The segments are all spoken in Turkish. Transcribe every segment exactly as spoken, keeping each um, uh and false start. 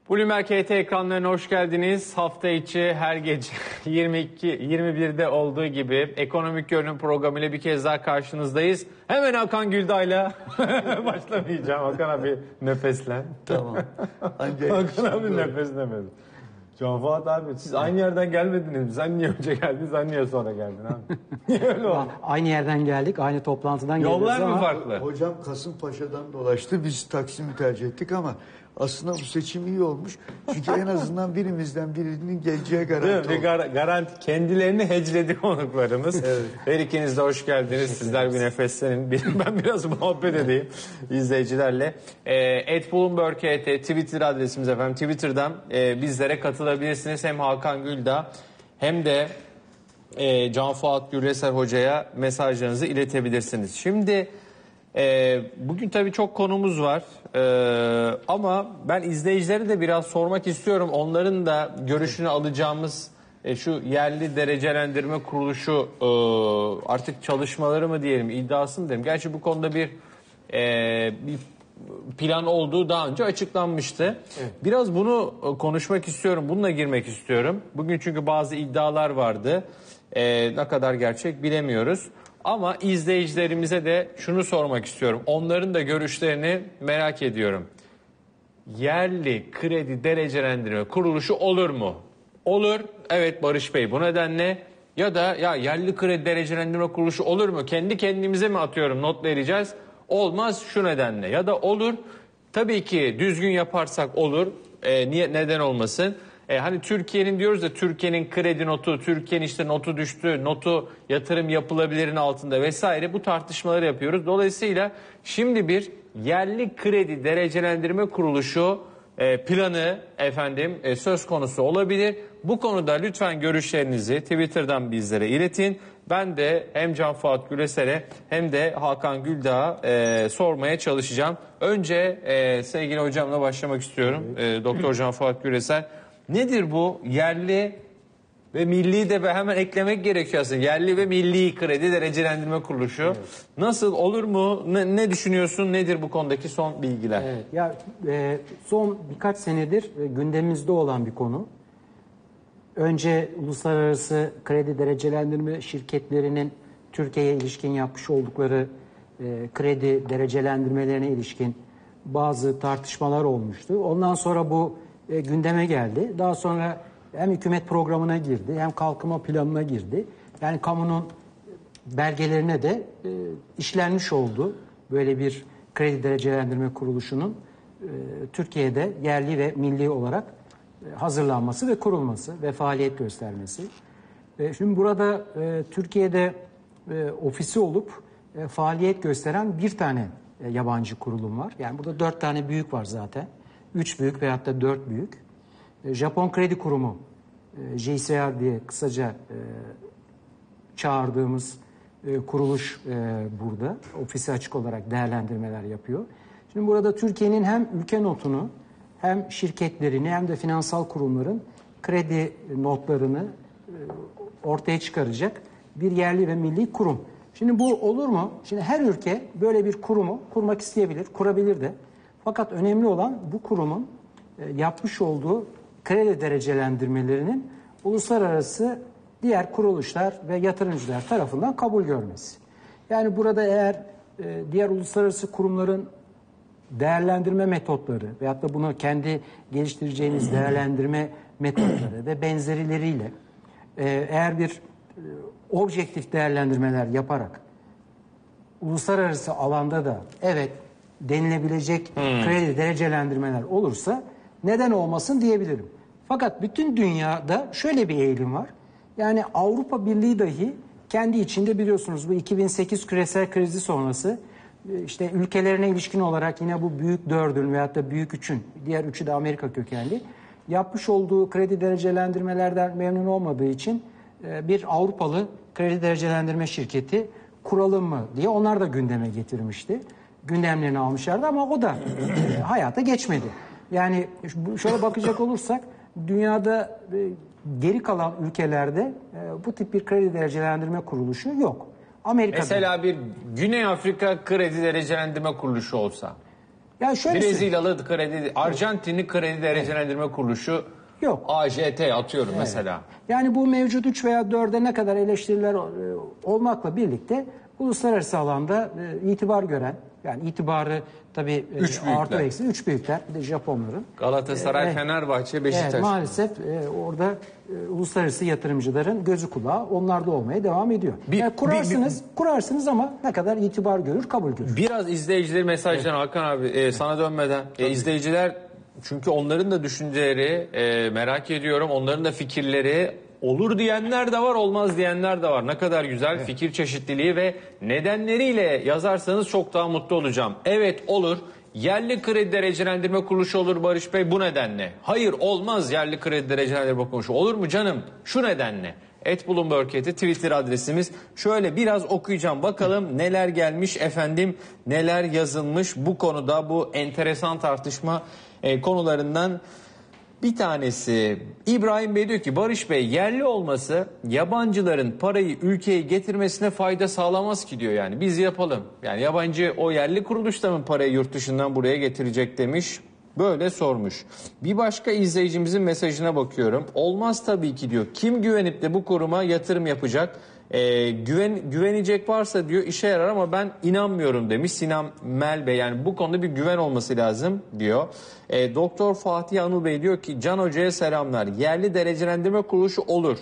Bloomberg H T ekranlarına hoş geldiniz. Hafta içi her gece yirmi iki yirmi birde olduğu gibi ekonomik görünüm programıyla bir kez daha karşınızdayız. Hemen Hakan Gülday'la başlamayacağım. Hakan abi nefeslen. Tamam. Hakan abi nefeslemedi. Can Fuat abi siz aynı yerden gelmediniz mi? Sen niye önce geldin, sen niye sonra geldin abi? Niye öyle oldu? Aynı yerden geldik, aynı toplantıdan geliyoruz Yollar mı ama... farklı? Hocam Kasımpaşa'dan dolaştı. Biz Taksim'i tercih ettik ama aslında bu seçim iyi olmuş. Çünkü en azından birimizden birinin geleceği garanti Bir gar garanti kendilerini hecledi konuklarımız. Evet. Her ikiniz de hoş geldiniz. Sizler bir nefeslenin. Ben biraz muhabbet edeyim izleyicilerle. et Bloomberg H T Twitter adresimiz efendim. Twitter'dan e, bizlere katılabilirsiniz. Hem Hakan Güldağ hem de e, Can Fuat Gürleser Hoca'ya mesajlarınızı iletebilirsiniz. Şimdi e, bugün tabii çok konumuz var. Ee, ama ben izleyicileri de biraz sormak istiyorum. Onların da görüşünü alacağımız e, şu yerli derecelendirme kuruluşu e, artık çalışmaları mı diyelim, iddiası mı diyelim. Gerçi bu konuda bir, e, bir plan olduğu daha önce açıklanmıştı. Evet. Biraz bunu konuşmak istiyorum. Bununla girmek istiyorum. Bugün çünkü bazı iddialar vardı. E, ne kadar gerçek bilemiyoruz. Ama izleyicilerimize de şunu sormak istiyorum. Onların da görüşlerini merak ediyorum. Yerli kredi derecelendirme kuruluşu olur mu? Olur. Evet Barış Bey, bu nedenle. Ya da ya yerli kredi derecelendirme kuruluşu olur mu? Kendi kendimize mi atıyorum not vereceğiz? Olmaz şu nedenle. Ya da olur. Tabii ki düzgün yaparsak olur. E, niye, neden olmasın? E, hani Türkiye'nin diyoruz da Türkiye'nin kredi notu, Türkiye'nin işte notu düştü, notu yatırım yapılabilirin altında vesaire, bu tartışmaları yapıyoruz. Dolayısıyla şimdi bir yerli kredi derecelendirme kuruluşu e, planı efendim e, söz konusu olabilir. Bu konuda lütfen görüşlerinizi Twitter'dan bizlere iletin. Ben de hem Can Fuat Gürleser'e hem de Hakan Güldağ'a e, sormaya çalışacağım. Önce e, sevgili hocamla başlamak istiyorum. E, Doktor Can Fuat Gürleser. Nedir bu yerli ve milli de hemen eklemek gerekiyor aslında. Yerli ve milli kredi derecelendirme kuruluşu. Evet. Nasıl olur mu? Ne, ne düşünüyorsun? Nedir bu konudaki son bilgiler? Evet, ya e, son birkaç senedir e, gündemimizde olan bir konu. Önce uluslararası kredi derecelendirme şirketlerinin Türkiye'ye ilişkin yapmış oldukları e, kredi derecelendirmelerine ilişkin bazı tartışmalar olmuştu. Ondan sonra bu e, gündeme geldi. Daha sonra hem hükümet programına girdi, hem kalkınma planına girdi. Yani kamunun belgelerine de e, işlenmiş oldu. Böyle bir kredi derecelendirme kuruluşunun e, Türkiye'de yerli ve milli olarak e, hazırlanması ve kurulması ve faaliyet göstermesi. E, şimdi burada e, Türkiye'de e, ofisi olup e, faaliyet gösteren bir tane e, yabancı kurulum var. Yani burada dört tane büyük var zaten. Üç büyük veyahut da dört büyük. E, Japon Kredi Kurumu, e, J C R diye kısaca e, çağırdığımız e, kuruluş e, burada. Ofisi açık olarak değerlendirmeler yapıyor. Şimdi burada Türkiye'nin hem ülke notunu hem şirketlerini hem de finansal kurumların kredi notlarını e, ortaya çıkaracak bir yerli ve milli kurum. Şimdi bu olur mu? Şimdi her ülke böyle bir kurumu kurmak isteyebilir, kurabilir de. Fakat önemli olan bu kurumun e, yapmış olduğu kredi derecelendirmelerinin uluslararası diğer kuruluşlar ve yatırımcılar tarafından kabul görmesi. Yani burada eğer e, diğer uluslararası kurumların değerlendirme metotları veyahut da bunu kendi geliştireceğiniz değerlendirme metotları ve benzerileriyle e, eğer bir e, objektif değerlendirmeler yaparak uluslararası alanda da evet denilebilecek hmm. kredi derecelendirmeler olursa neden olmasın diyebilirim. Fakat bütün dünyada şöyle bir eğilim var. Yani Avrupa Birliği dahi kendi içinde biliyorsunuz bu iki bin sekiz küresel krizi sonrası işte ülkelerine ilişkin olarak yine bu büyük dördün veyahut da büyük üçün, diğer üçü de Amerika kökenli, yapmış olduğu kredi derecelendirmelerden memnun olmadığı için bir Avrupalı kredi derecelendirme şirketi kuralım mı diye onlar da gündeme getirmişti. Gündemlerini almışlardı ama o da hayata geçmedi. Yani şöyle bakacak olursak dünyada geri kalan ülkelerde bu tip bir kredi derecelendirme kuruluşu yok. Amerika'da. Mesela bir Güney Afrika kredi derecelendirme kuruluşu olsa. Ya şöyle Brezilyalı kredi, Arjantinli kredi derecelendirme kuruluşu yok. A J T atıyorum evet. mesela. Yani bu mevcut üç veya dörde ne kadar eleştiriler olmakla birlikte uluslararası alanda itibar gören, yani itibarı tabii üç artı eksi üç büyükler, bir de Japonların. Galatasaray, evet. Fenerbahçe, Beşiktaş. Evet, maalesef e, orada e, uluslararası yatırımcıların gözü kulağı onlarda olmaya devam ediyor. Bir, yani kurarsınız, bir, bir, kurarsınız ama ne kadar itibar görür, kabul görür. Biraz izleyicileri mesajdan evet. Hakan abi e, sana dönmeden e, izleyiciler, çünkü onların da düşünceleri e, merak ediyorum, onların da fikirleri. Olur diyenler de var, olmaz diyenler de var. Ne kadar güzel evet. fikir çeşitliliği ve nedenleriyle yazarsanız çok daha mutlu olacağım. Evet olur. Yerli kredi derecelendirme kuruluşu olur Barış Bey bu nedenle. Hayır olmaz yerli kredi derecelendirme kuruluşu. Olur mu canım? Şu nedenle. et Bloomberg eti Twitter adresimiz. Şöyle biraz okuyacağım. Bakalım neler gelmiş efendim, neler yazılmış bu konuda, bu enteresan tartışma e, konularından. Bir tanesi İbrahim Bey diyor ki Barış Bey yerli olması yabancıların parayı ülkeye getirmesine fayda sağlamaz ki diyor yani biz yapalım. Yani yabancı o yerli kuruluşta mı parayı yurt dışından buraya getirecek demiş, böyle sormuş. Bir başka izleyicimizin mesajına bakıyorum. Olmaz tabii ki diyor, kim güvenip de bu kuruma yatırım yapacak? Ee, güven, güvenecek varsa diyor işe yarar ama ben inanmıyorum demiş Sinan Mel Bey. Yani bu konuda bir güven olması lazım diyor. Ee, Doktor Fatih Anıl Bey diyor ki Can Hoca'ya selamlar. Yerli derecelendirme kuruluşu olur.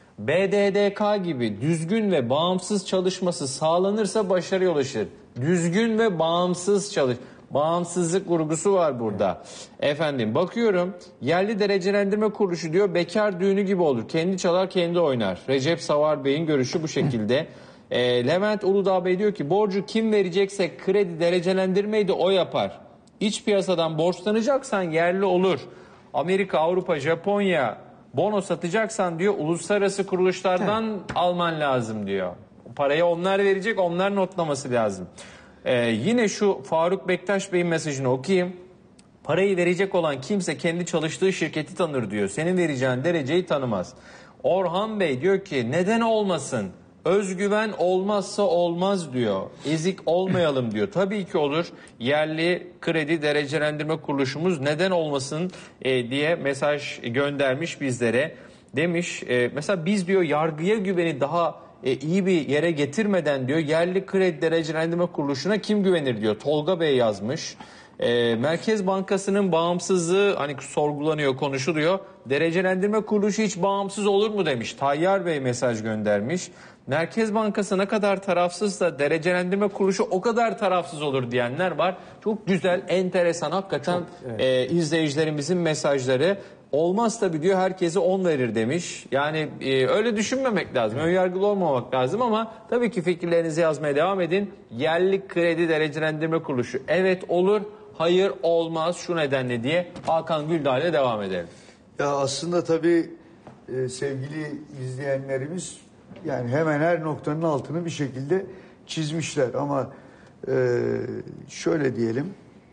B D D K gibi düzgün ve bağımsız çalışması sağlanırsa başarıya ulaşır. Düzgün ve bağımsız çalış. Bağımsızlık vurgusu var burada. Efendim bakıyorum yerli derecelendirme kuruluşu diyor bekar düğünü gibi olur. Kendi çalar kendi oynar. Recep Savar Bey'in görüşü bu şekilde. e, Levent Uludağ Bey diyor ki borcu kim verecekse kredi derecelendirmeyi de o yapar. İç piyasadan borçlanacaksan yerli olur. Amerika, Avrupa, Japonya bono satacaksan diyor uluslararası kuruluşlardan evet. alman lazım diyor. Parayı onlar verecek, onlar notlaması lazım. Ee, yine şu Faruk Bektaş Bey'in mesajını okuyayım. Parayı verecek olan kimse kendi çalıştığı şirketi tanır diyor. Senin vereceğin dereceyi tanımaz. Orhan Bey diyor ki neden olmasın? Özgüven olmazsa olmaz diyor. Ezik olmayalım diyor. Tabii ki olur. Yerli kredi derecelendirme kuruluşumuz neden olmasın e, diye mesaj göndermiş bizlere. Demiş e, mesela biz diyor yargıya güveni daha e, iyi bir yere getirmeden diyor yerli kredi derecelendirme kuruluşuna kim güvenir diyor. Tolga Bey yazmış. E, Merkez Bankası'nın bağımsızlığı hani sorgulanıyor, konuşuluyor. Derecelendirme kuruluşu hiç bağımsız olur mu demiş. Tayyar Bey mesaj göndermiş. Merkez Bankası ne kadar tarafsızsa derecelendirme kuruluşu o kadar tarafsız olur diyenler var. Çok güzel, enteresan hakikaten Çok, evet. e, izleyicilerimizin mesajları. Olmaz tabii diyor herkese on verir demiş. Yani e, öyle düşünmemek lazım. Önyargılı olmamak lazım ama tabii ki fikirlerinizi yazmaya devam edin. Yerli kredi derecelendirme kuruluşu evet olur, hayır olmaz şu nedenle diye Hakan Güldağ ile devam edelim. Ya aslında tabii e, sevgili izleyenlerimiz yani hemen her noktanın altını bir şekilde çizmişler ama e, şöyle diyelim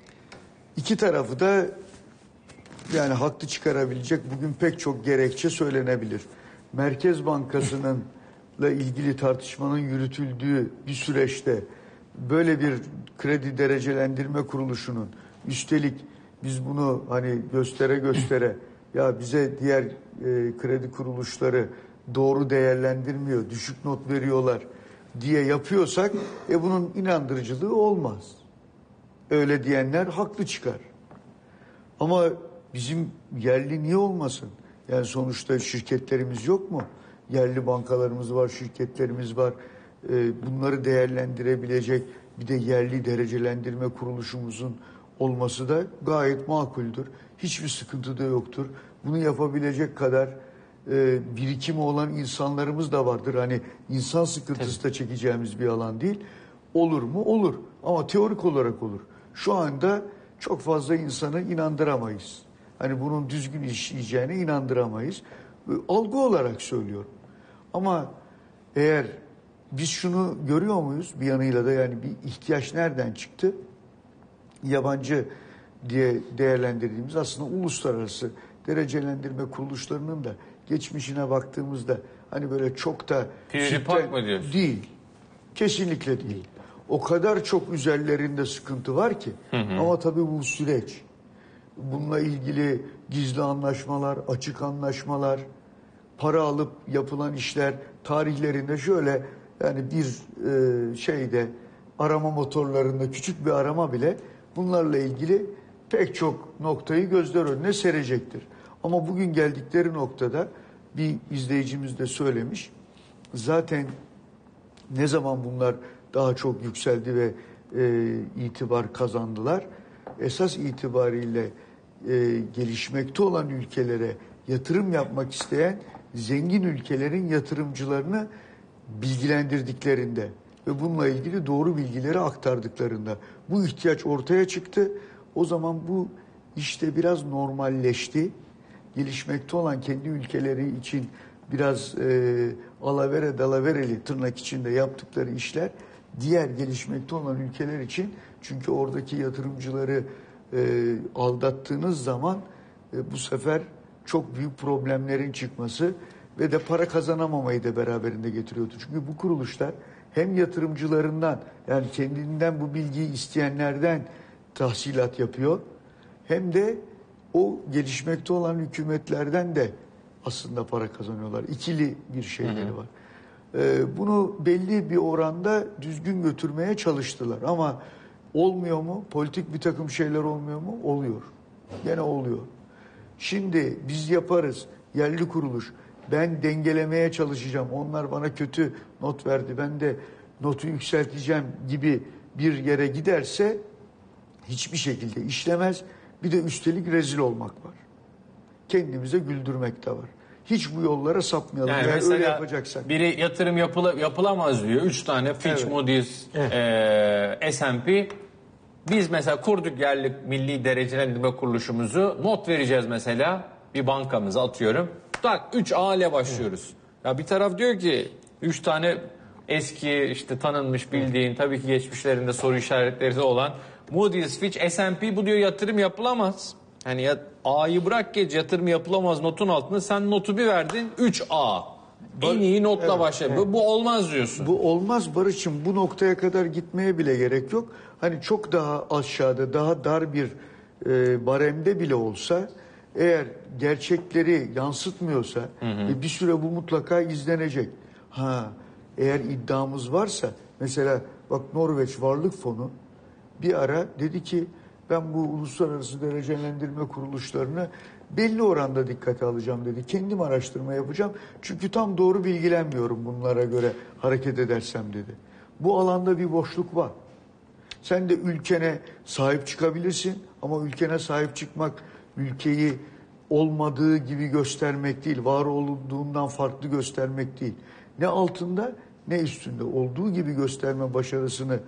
iki tarafı da yani haklı çıkarabilecek bugün pek çok gerekçe söylenebilir. Merkez Bankası'nınla ilgili tartışmanın yürütüldüğü bir süreçte böyle bir kredi derecelendirme kuruluşunun üstelik biz bunu hani göstere göstere ya bize diğer e, kredi kuruluşları doğru değerlendirmiyor, düşük not veriyorlar diye yapıyorsak e bunun inandırıcılığı olmaz. Öyle diyenler haklı çıkar. Ama bizim yerli niye olmasın? Yani sonuçta şirketlerimiz yok mu? Yerli bankalarımız var, şirketlerimiz var. Ee, bunları değerlendirebilecek bir de yerli derecelendirme kuruluşumuzun olması da gayet makuldür. Hiçbir sıkıntı da yoktur. Bunu yapabilecek kadar e, birikimi olan insanlarımız da vardır. Hani insan sıkıntısı da çekeceğimiz bir alan değil. Olur mu? Olur. Ama teorik olarak olur. Şu anda çok fazla insanı inandıramayız. Hani bunun düzgün işleyeceğine inandıramayız. Algı olarak söylüyorum. Ama eğer biz şunu görüyor muyuz? Bir yanıyla da yani bir ihtiyaç nereden çıktı? Yabancı diye değerlendirdiğimiz aslında uluslararası derecelendirme kuruluşlarının da geçmişine baktığımızda hani böyle çok da Piri pak mı diyorsun? Değil. Kesinlikle değil. o kadar çok üzerlerinde sıkıntı var ki. Hı hı. Ama tabii bu süreç. Bununla ilgili gizli anlaşmalar, açık anlaşmalar, para alıp yapılan işler tarihlerinde şöyle yani bir e, şeyde arama motorlarında küçük bir arama bile bunlarla ilgili pek çok noktayı gözler önüne serecektir. Ama bugün geldikleri noktada bir izleyicimiz de söylemiş. Zaten ne zaman bunlar daha çok yükseldi ve e, itibar kazandılar? Esas itibariyle e, gelişmekte olan ülkelere yatırım yapmak isteyen zengin ülkelerin yatırımcılarını bilgilendirdiklerinde ve bununla ilgili doğru bilgileri aktardıklarında bu ihtiyaç ortaya çıktı. O zaman bu işte biraz normalleşti. Gelişmekte olan kendi ülkeleri için biraz e, alavere dalavereli tırnak içinde yaptıkları işler diğer gelişmekte olan ülkeler için, çünkü oradaki yatırımcıları e, aldattığınız zaman e, bu sefer çok büyük problemlerin çıkması ve de para kazanamamayı da beraberinde getiriyordu. Çünkü bu kuruluşlar hem yatırımcılarından, yani kendinden bu bilgiyi isteyenlerden tahsilat yapıyor, hem de o gelişmekte olan hükümetlerden de aslında para kazanıyorlar. İkili bir şeyleri var. Ee, bunu belli bir oranda düzgün götürmeye çalıştılar. Ama olmuyor mu? Politik bir takım şeyler olmuyor mu? Oluyor. Gene oluyor. Şimdi biz yaparız. Yerli kuruluş. Ben dengelemeye çalışacağım. Onlar bana kötü not verdi. Ben de notu yükselteceğim gibi bir yere giderse hiçbir şekilde işlemez. Bir de üstelik rezil olmak var. Kendimize güldürmek de var. Hiç bu yollara sapmayalım. Yani yani öyle yapacaksak. Biri yatırım yapıla, yapılamaz diyor. Üç tane Fitch, evet. Moody's, evet. e, S and P. Biz mesela kurduk yerli milli derecelendirme kuruluşumuzu. Not vereceğiz mesela bir bankamıza, atıyorum. Tak üç A ile başlıyoruz. Evet. Ya bir taraf diyor ki üç tane eski işte tanınmış bildiğin, tabii ki geçmişlerinde soru işaretleri olan Moody's, Fitch, S and P, bu diyor yatırım yapılamaz. Hani ya, A'yı bırak geç, yatırım yapılamaz notun altında, sen notu bir verdin üç A. En iyi notla evet, başla. Evet. Bu, bu olmaz diyorsun. Bu olmaz Barış'ım, bu noktaya kadar gitmeye bile gerek yok. Hani çok daha aşağıda, daha dar bir e, baremde bile olsa, eğer gerçekleri yansıtmıyorsa hı hı. E, bir süre bu mutlaka izlenecek. Ha, eğer iddiamız varsa, mesela bak Norveç Varlık Fonu bir ara dedi ki ben bu uluslararası derecelendirme kuruluşlarını belli oranda dikkate alacağım dedi. Kendim araştırma yapacağım. Çünkü tam doğru bilgilenmiyorum bunlara göre hareket edersem dedi. Bu alanda bir boşluk var. Sen de ülkene sahip çıkabilirsin ama ülkene sahip çıkmak ülkeyi olmadığı gibi göstermek değil, var olduğundan farklı göstermek değil. Ne altında ne üstünde olduğu gibi gösterme başarısını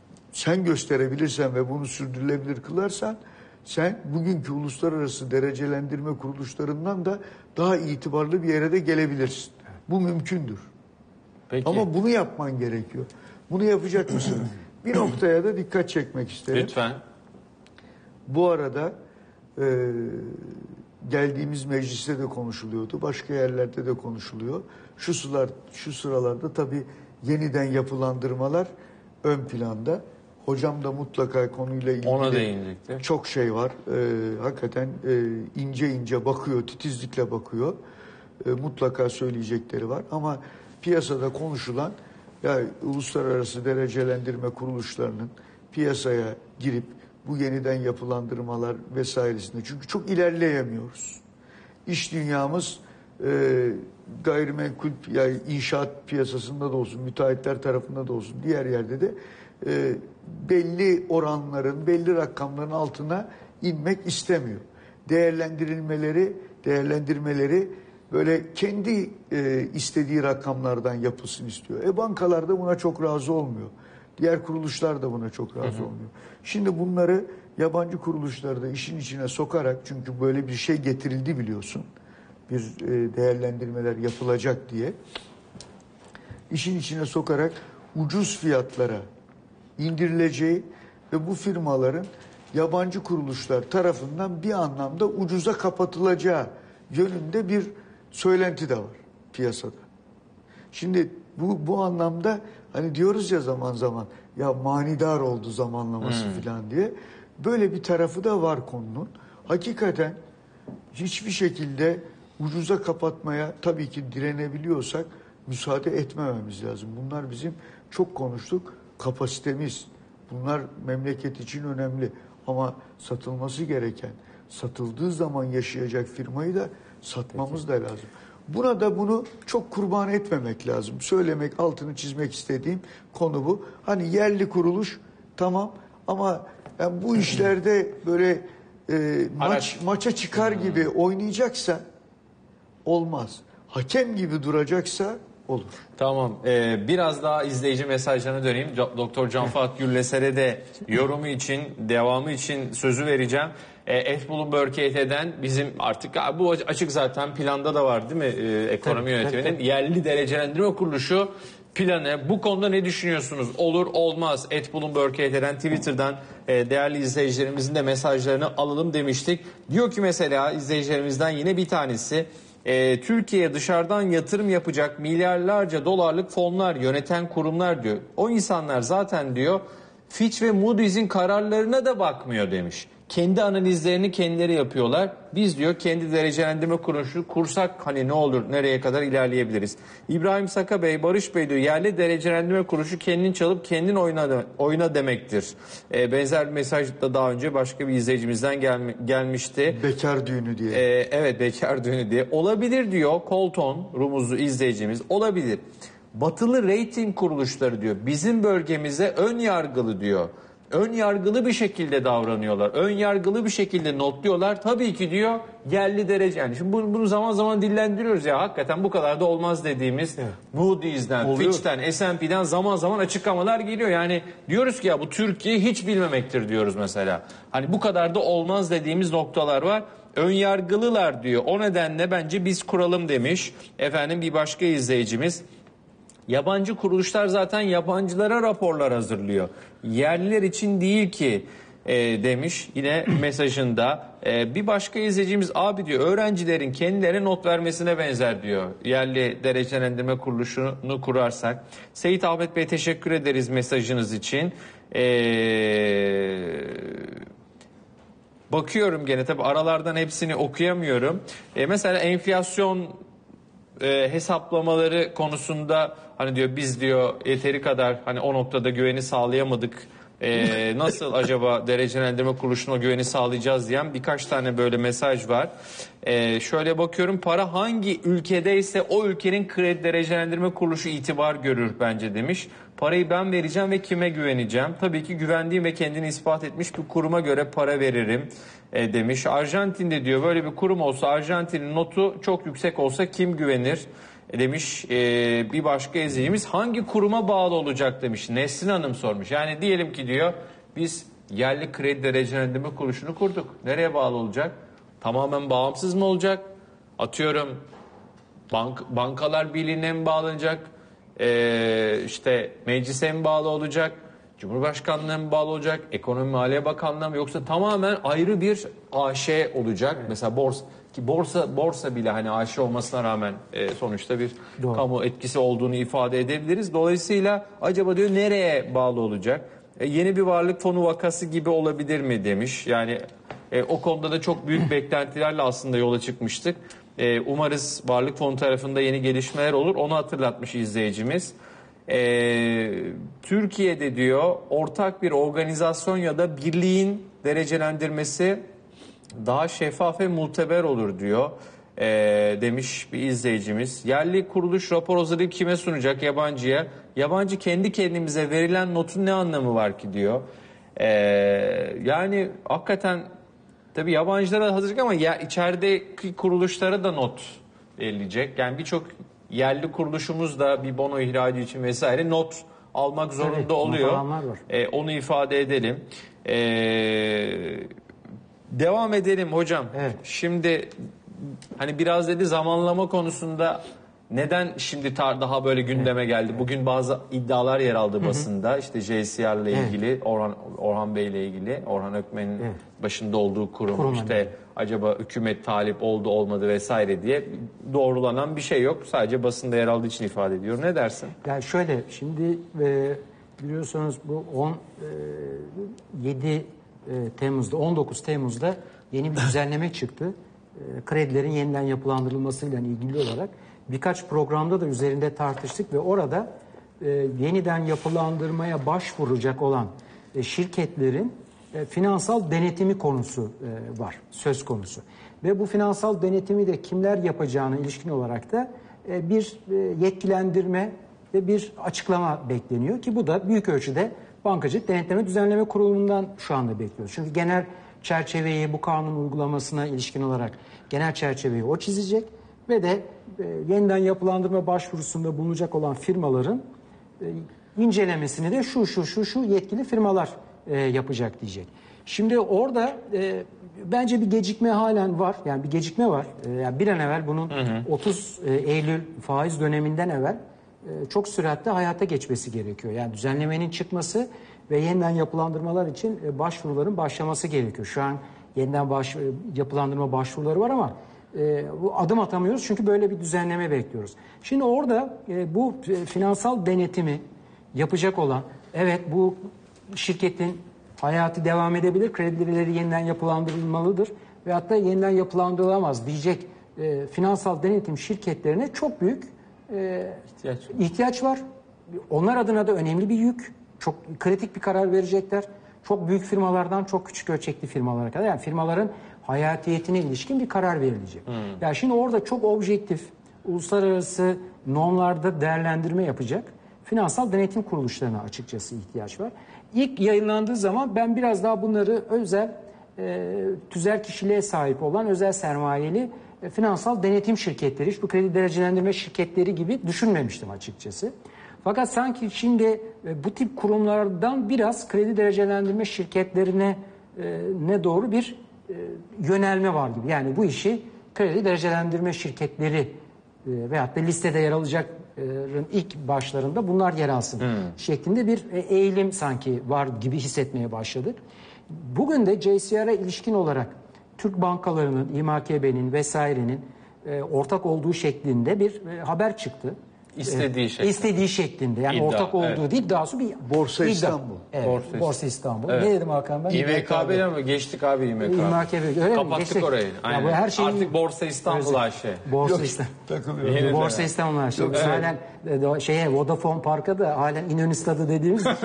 sen gösterebilirsen ve bunu sürdürülebilir kılarsan, sen bugünkü uluslararası derecelendirme kuruluşlarından da daha itibarlı bir yere de gelebilirsin. Bu mümkündür. Peki. Ama bunu yapman gerekiyor. Bunu yapacak mısın? Bir noktaya da dikkat çekmek isterim. Lütfen. Bu arada e, geldiğimiz mecliste de konuşuluyordu. Başka yerlerde de konuşuluyor. Şu sıralar, şu sıralarda tabii yeniden yapılandırmalar ön planda. Hocam da mutlaka konuyla ilgili ona değinecekti. Çok şey var. Ee, hakikaten e, ince ince bakıyor, titizlikle bakıyor. E, mutlaka söyleyecekleri var. Ama piyasada konuşulan, ya uluslararası derecelendirme kuruluşlarının piyasaya girip bu yeniden yapılandırmalar vesairesinde, çünkü çok ilerleyemiyoruz. İş dünyamız e, gayrimenkul, yani inşaat piyasasında da olsun, müteahhitler tarafında da olsun, diğer yerde de e, belli oranların, belli rakamların altına inmek istemiyor. Değerlendirilmeleri, değerlendirmeleri böyle kendi e, istediği rakamlardan yapılsın istiyor. E bankalar da buna çok razı olmuyor. Diğer kuruluşlar da buna çok razı hı hı. olmuyor. Şimdi bunları yabancı kuruluşları da işin içine sokarak, çünkü böyle bir şey getirildi biliyorsun. Bir e, değerlendirmeler yapılacak diye. İşin içine sokarak ucuz fiyatlara indirileceği ve bu firmaların yabancı kuruluşlar tarafından bir anlamda ucuza kapatılacağı yönünde bir söylenti de var piyasada. Şimdi bu bu anlamda hani diyoruz ya zaman zaman ya manidar oldu zamanlaması Hmm. falan diye. Böyle bir tarafı da var konunun. Hakikaten hiçbir şekilde ucuza kapatmaya tabii ki direnebiliyorsak müsaade etmememiz lazım. Bunlar bizim çok konuştuk kapasitemiz. Bunlar memleket için önemli ama satılması gereken, satıldığı zaman yaşayacak firmayı da satmamız da lazım. Buna da bunu çok kurban etmemek lazım. Söylemek, altını çizmek istediğim konu bu. Hani yerli kuruluş tamam ama yani bu işlerde böyle e, maç maça çıkar gibi oynayacaksa olmaz. Hakem gibi duracaksa olur. Tamam. Ee, biraz daha izleyici mesajlarına döneyim. Co- Doktor Can Fuat Gürleser'e de yorumu için, devamı için sözü vereceğim. Ee, Et Bloomberg E T'den bizim artık ha, bu açık zaten planda da var değil mi? Ee, ekonomi Tabii, yönetiminin tabii, tabii. yerli derecelendirme kuruluşu planı. Bu konuda ne düşünüyorsunuz? Olur olmaz. Et Bloomberg E T'den Twitter'dan e, değerli izleyicilerimizin de mesajlarını alalım demiştik. Diyor ki mesela izleyicilerimizden yine bir tanesi. E, Türkiye'ye dışarıdan yatırım yapacak milyarlarca dolarlık fonlar yöneten kurumlar diyor. O insanlar zaten diyor Fitch ve Moody's'in kararlarına da bakmıyor demiş. Kendi analizlerini kendileri yapıyorlar. Biz diyor kendi derecelendirme kuruluşu kursak hani ne olur nereye kadar ilerleyebiliriz. İbrahim Saka Bey, Barış Bey diyor yerli derecelendirme kuruluşu kendin çalıp kendin oyna, oyna demektir. E, benzer bir mesaj da daha önce başka bir izleyicimizden gelmi, gelmişti. Bekar düğünü diye. E, evet bekar düğünü diye. Olabilir diyor Colton Rumuzlu izleyicimiz olabilir. Batılı rating kuruluşları diyor bizim bölgemize ön yargılı diyor. Ön yargılı bir şekilde davranıyorlar. Ön yargılı bir şekilde notluyorlar. Tabii ki diyor yerli derece. Yani şimdi bunu, bunu zaman zaman dillendiriyoruz ya. Hakikaten bu kadar da olmaz dediğimiz evet. Moody's'den, Oluyor. Fitch'ten, S and P'den zaman zaman açıklamalar geliyor. Yani diyoruz ki ya bu Türkiye hiç bilmemektir diyoruz mesela. Hani bu kadar da olmaz dediğimiz noktalar var. Ön yargılılar diyor. O nedenle bence biz kuralım demiş. Efendim bir başka izleyicimiz. Yabancı kuruluşlar zaten yabancılara raporlar hazırlıyor. Yerliler için değil ki e, demiş yine mesajında. E, bir başka izleyicimiz abi diyor öğrencilerin kendilerine not vermesine benzer diyor. Yerli derecelendirme kuruluşunu kurarsak. Seyit Ahmet Bey teşekkür ederiz mesajınız için. Eee... Bakıyorum gene tabii aralardan hepsini okuyamıyorum. E, mesela enflasyon e, hesaplamaları konusunda hani diyor biz diyor yeteri kadar hani o noktada güveni sağlayamadık. E, nasıl acaba derecelendirme kuruluşuna güveni sağlayacağız diyen birkaç tane böyle mesaj var. E, şöyle bakıyorum para hangi ülkedeyse o ülkenin kredi derecelendirme kuruluşu itibar görür bence demiş. Parayı ben vereceğim ve kime güveneceğim? Tabii ki güvendiğim ve kendini ispat etmiş bir kuruma göre para veririm e, demiş. Arjantin'de diyor böyle bir kurum olsa Arjantin'in notu çok yüksek olsa kim güvenir? E, demiş e, bir başka izleyicimiz. Hangi kuruma bağlı olacak demiş. Nesrin Hanım sormuş. Yani diyelim ki diyor biz yerli kredi derecelendirme kuruluşunu kurduk. Nereye bağlı olacak? Tamamen bağımsız mı olacak? Atıyorum bank, bankalar birliğine mi bağlanacak? Ee, işte meclise mi bağlı olacak, Cumhurbaşkanlığına mı bağlı olacak, Ekonomi Maliye Bakanlığı'na mı yoksa tamamen ayrı bir A Ş olacak. Evet. Mesela borsa ki borsa borsa bile hani A Ş olmasına rağmen e, sonuçta bir Doğru. kamu etkisi olduğunu ifade edebiliriz. Dolayısıyla acaba diyor nereye bağlı olacak? E, yeni bir varlık fonu vakası gibi olabilir mi demiş. Yani e, o konuda da çok büyük beklentilerle aslında yola çıkmıştık. Ee, umarız Varlık Fonu tarafında yeni gelişmeler olur. Onu hatırlatmış izleyicimiz. Ee, Türkiye'de diyor ortak bir organizasyon ya da birliğin derecelendirmesi daha şeffaf ve muteber olur diyor. Ee, demiş bir izleyicimiz. Yerli kuruluş rapor hazırlayıp kime sunacak? Yabancıya. Yabancı kendi kendimize verilen notun ne anlamı var ki diyor. Ee, yani hakikaten tabii yabancılara hazırlık ama ya içerideki kuruluşlara da not verilecek. Yani birçok yerli kuruluşumuz da bir bono ihracı için vesaire not almak zorunda evet, oluyor. Ee, onu ifade edelim. Ee, devam edelim hocam. Evet. Şimdi hani biraz dedi zamanlama konusunda neden şimdi tar daha böyle gündeme geldi? Bugün bazı iddialar yer aldı basında. Hı hı. İşte J C R ile ilgili, evet. Orhan Orhan Bey ile ilgili, Orhan Ökmen'in evet. başında olduğu kurum, kurum işte yani. Acaba hükümet talip oldu olmadı vesaire diye doğrulanan bir şey yok. Sadece basında yer aldığı için ifade ediyor. Ne dersin? Yani şöyle şimdi e, biliyorsunuz bu on yedi Temmuz'da, on dokuz Temmuz'da yeni bir düzenleme çıktı. Kredilerin yeniden yapılandırılmasıyla ilgili olarak birkaç programda da üzerinde tartıştık ve orada yeniden yapılandırmaya başvuracak olan şirketlerin finansal denetimi konusu var, söz konusu. Ve bu finansal denetimi de kimler yapacağına ilişkin olarak da bir yetkilendirme ve bir açıklama bekleniyor ki bu da büyük ölçüde Bankacılık Denetleme Düzenleme Kurulu'ndan şu anda bekliyoruz. Çünkü genel çerçeveyi bu kanun uygulamasına ilişkin olarak genel çerçeveyi o çizecek ve de e, yeniden yapılandırma başvurusunda bulunacak olan firmaların e, incelemesini de şu şu şu şu yetkili firmalar e, yapacak diyecek. Şimdi orada e, bence bir gecikme halen var. Yani bir gecikme var. E, yani bir an evvel bunun hı hı. otuz Eylül faiz döneminden evvel e, çok süratle hayata geçmesi gerekiyor. Yani düzenlemenin çıkması ve yeniden yapılandırmalar için e, başvuruların başlaması gerekiyor. Şu an yeniden baş, yapılandırma başvuruları var ama e, bu adım atamıyoruz çünkü böyle bir düzenleme bekliyoruz. Şimdi orada e, bu e, finansal denetimi yapacak olan, evet bu şirketin hayatı devam edebilir, kredileri yeniden yapılandırılmalıdır ve hatta yeniden yapılandırılamaz diyecek e, finansal denetim şirketlerine çok büyük e, ihtiyaç. ihtiyaç var. Onlar adına da önemli bir yük. Çok kritik bir karar verecekler. Çok büyük firmalardan çok küçük ölçekli firmalara kadar. Yani firmaların hayatiyetine ilişkin bir karar verilecek. Hmm. Yani şimdi orada çok objektif, uluslararası normlarda değerlendirme yapacak finansal denetim kuruluşlarına açıkçası ihtiyaç var. İlk yayınlandığı zaman ben biraz daha bunları özel, e, tüzel kişiliğe sahip olan özel sermayeli e, finansal denetim şirketleri, işte bu kredi derecelendirme şirketleri gibi düşünmemiştim açıkçası. Fakat sanki şimdi e, bu tip kurumlardan biraz kredi derecelendirme şirketlerine e, ne doğru bir e, yönelme var gibi. Yani bu işi kredi derecelendirme şirketleri e, veyahut da listede yer alacakların ilk başlarında bunlar yer alsın hmm. şeklinde bir e, eğilim sanki var gibi hissetmeye başladık. Bugün de J C R'a ilişkin olarak Türk bankalarının, İ M A K B'nin vesairenin e, ortak olduğu şeklinde bir e, haber çıktı. İstediği şeklinde. İstediği şeklinde. Yani İddia, ortak olduğu evet. değil, daha sonra bir Borsa iddia. İstanbul. Evet, Borsa, Borsa İstanbul. Evet. Ne dedim Hakan ben? İ M K B'den mi? Geçtik abi İ M K B. İ M K B. Öyle Kapattık Geçtik. orayı. Aynen. Ya bu her şeyin... Artık Borsa İstanbul A Ş. Borsa Yok, İstanbul. takılıyorum. Borsa İstanbul A Ş. Evet. Halen e, şeye Vodafone Park'a da halen İnönü Stadı dediğimiz için.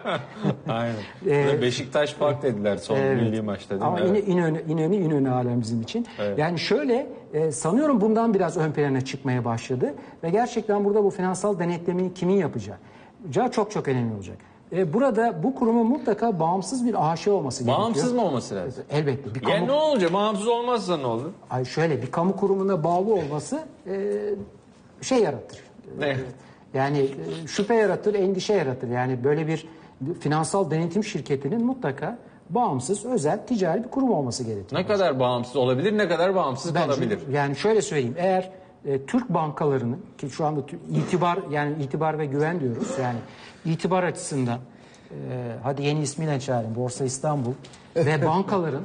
Aynen. Ee, Beşiktaş Park dediler son evet. milli maçta değil Ama mi? Evet. İnönü, İnönü, İnönü halen bizim için. Evet. Yani şöyle e, sanıyorum bundan biraz ön plana çıkmaya başladı. Ve gerçekten burada bu finansal denetlemeyi kimin yapacağı çok çok önemli olacak. E, burada bu kurumun mutlaka bağımsız bir A Ş olması gerekiyor. Bağımsız mı olması lazım? Elbette. Bir kamu... Yani ne olacak? Bağımsız olmazsa ne olur? Ay şöyle bir kamu kurumuna bağlı olması e, şey yaratır. Ne? Yani e, şüphe yaratır, endişe yaratır. Yani böyle bir finansal denetim şirketinin mutlaka bağımsız, özel, ticari bir kurum olması gerekiyor. Ne kadar bağımsız olabilir, ne kadar bağımsız Bence, kalabilir? Yani şöyle söyleyeyim, eğer e, Türk bankalarının ki şu anda itibar yani itibar ve güven diyoruz yani itibar açısından e, hadi yeni ismiyle çağırın Borsa İstanbul ve bankaların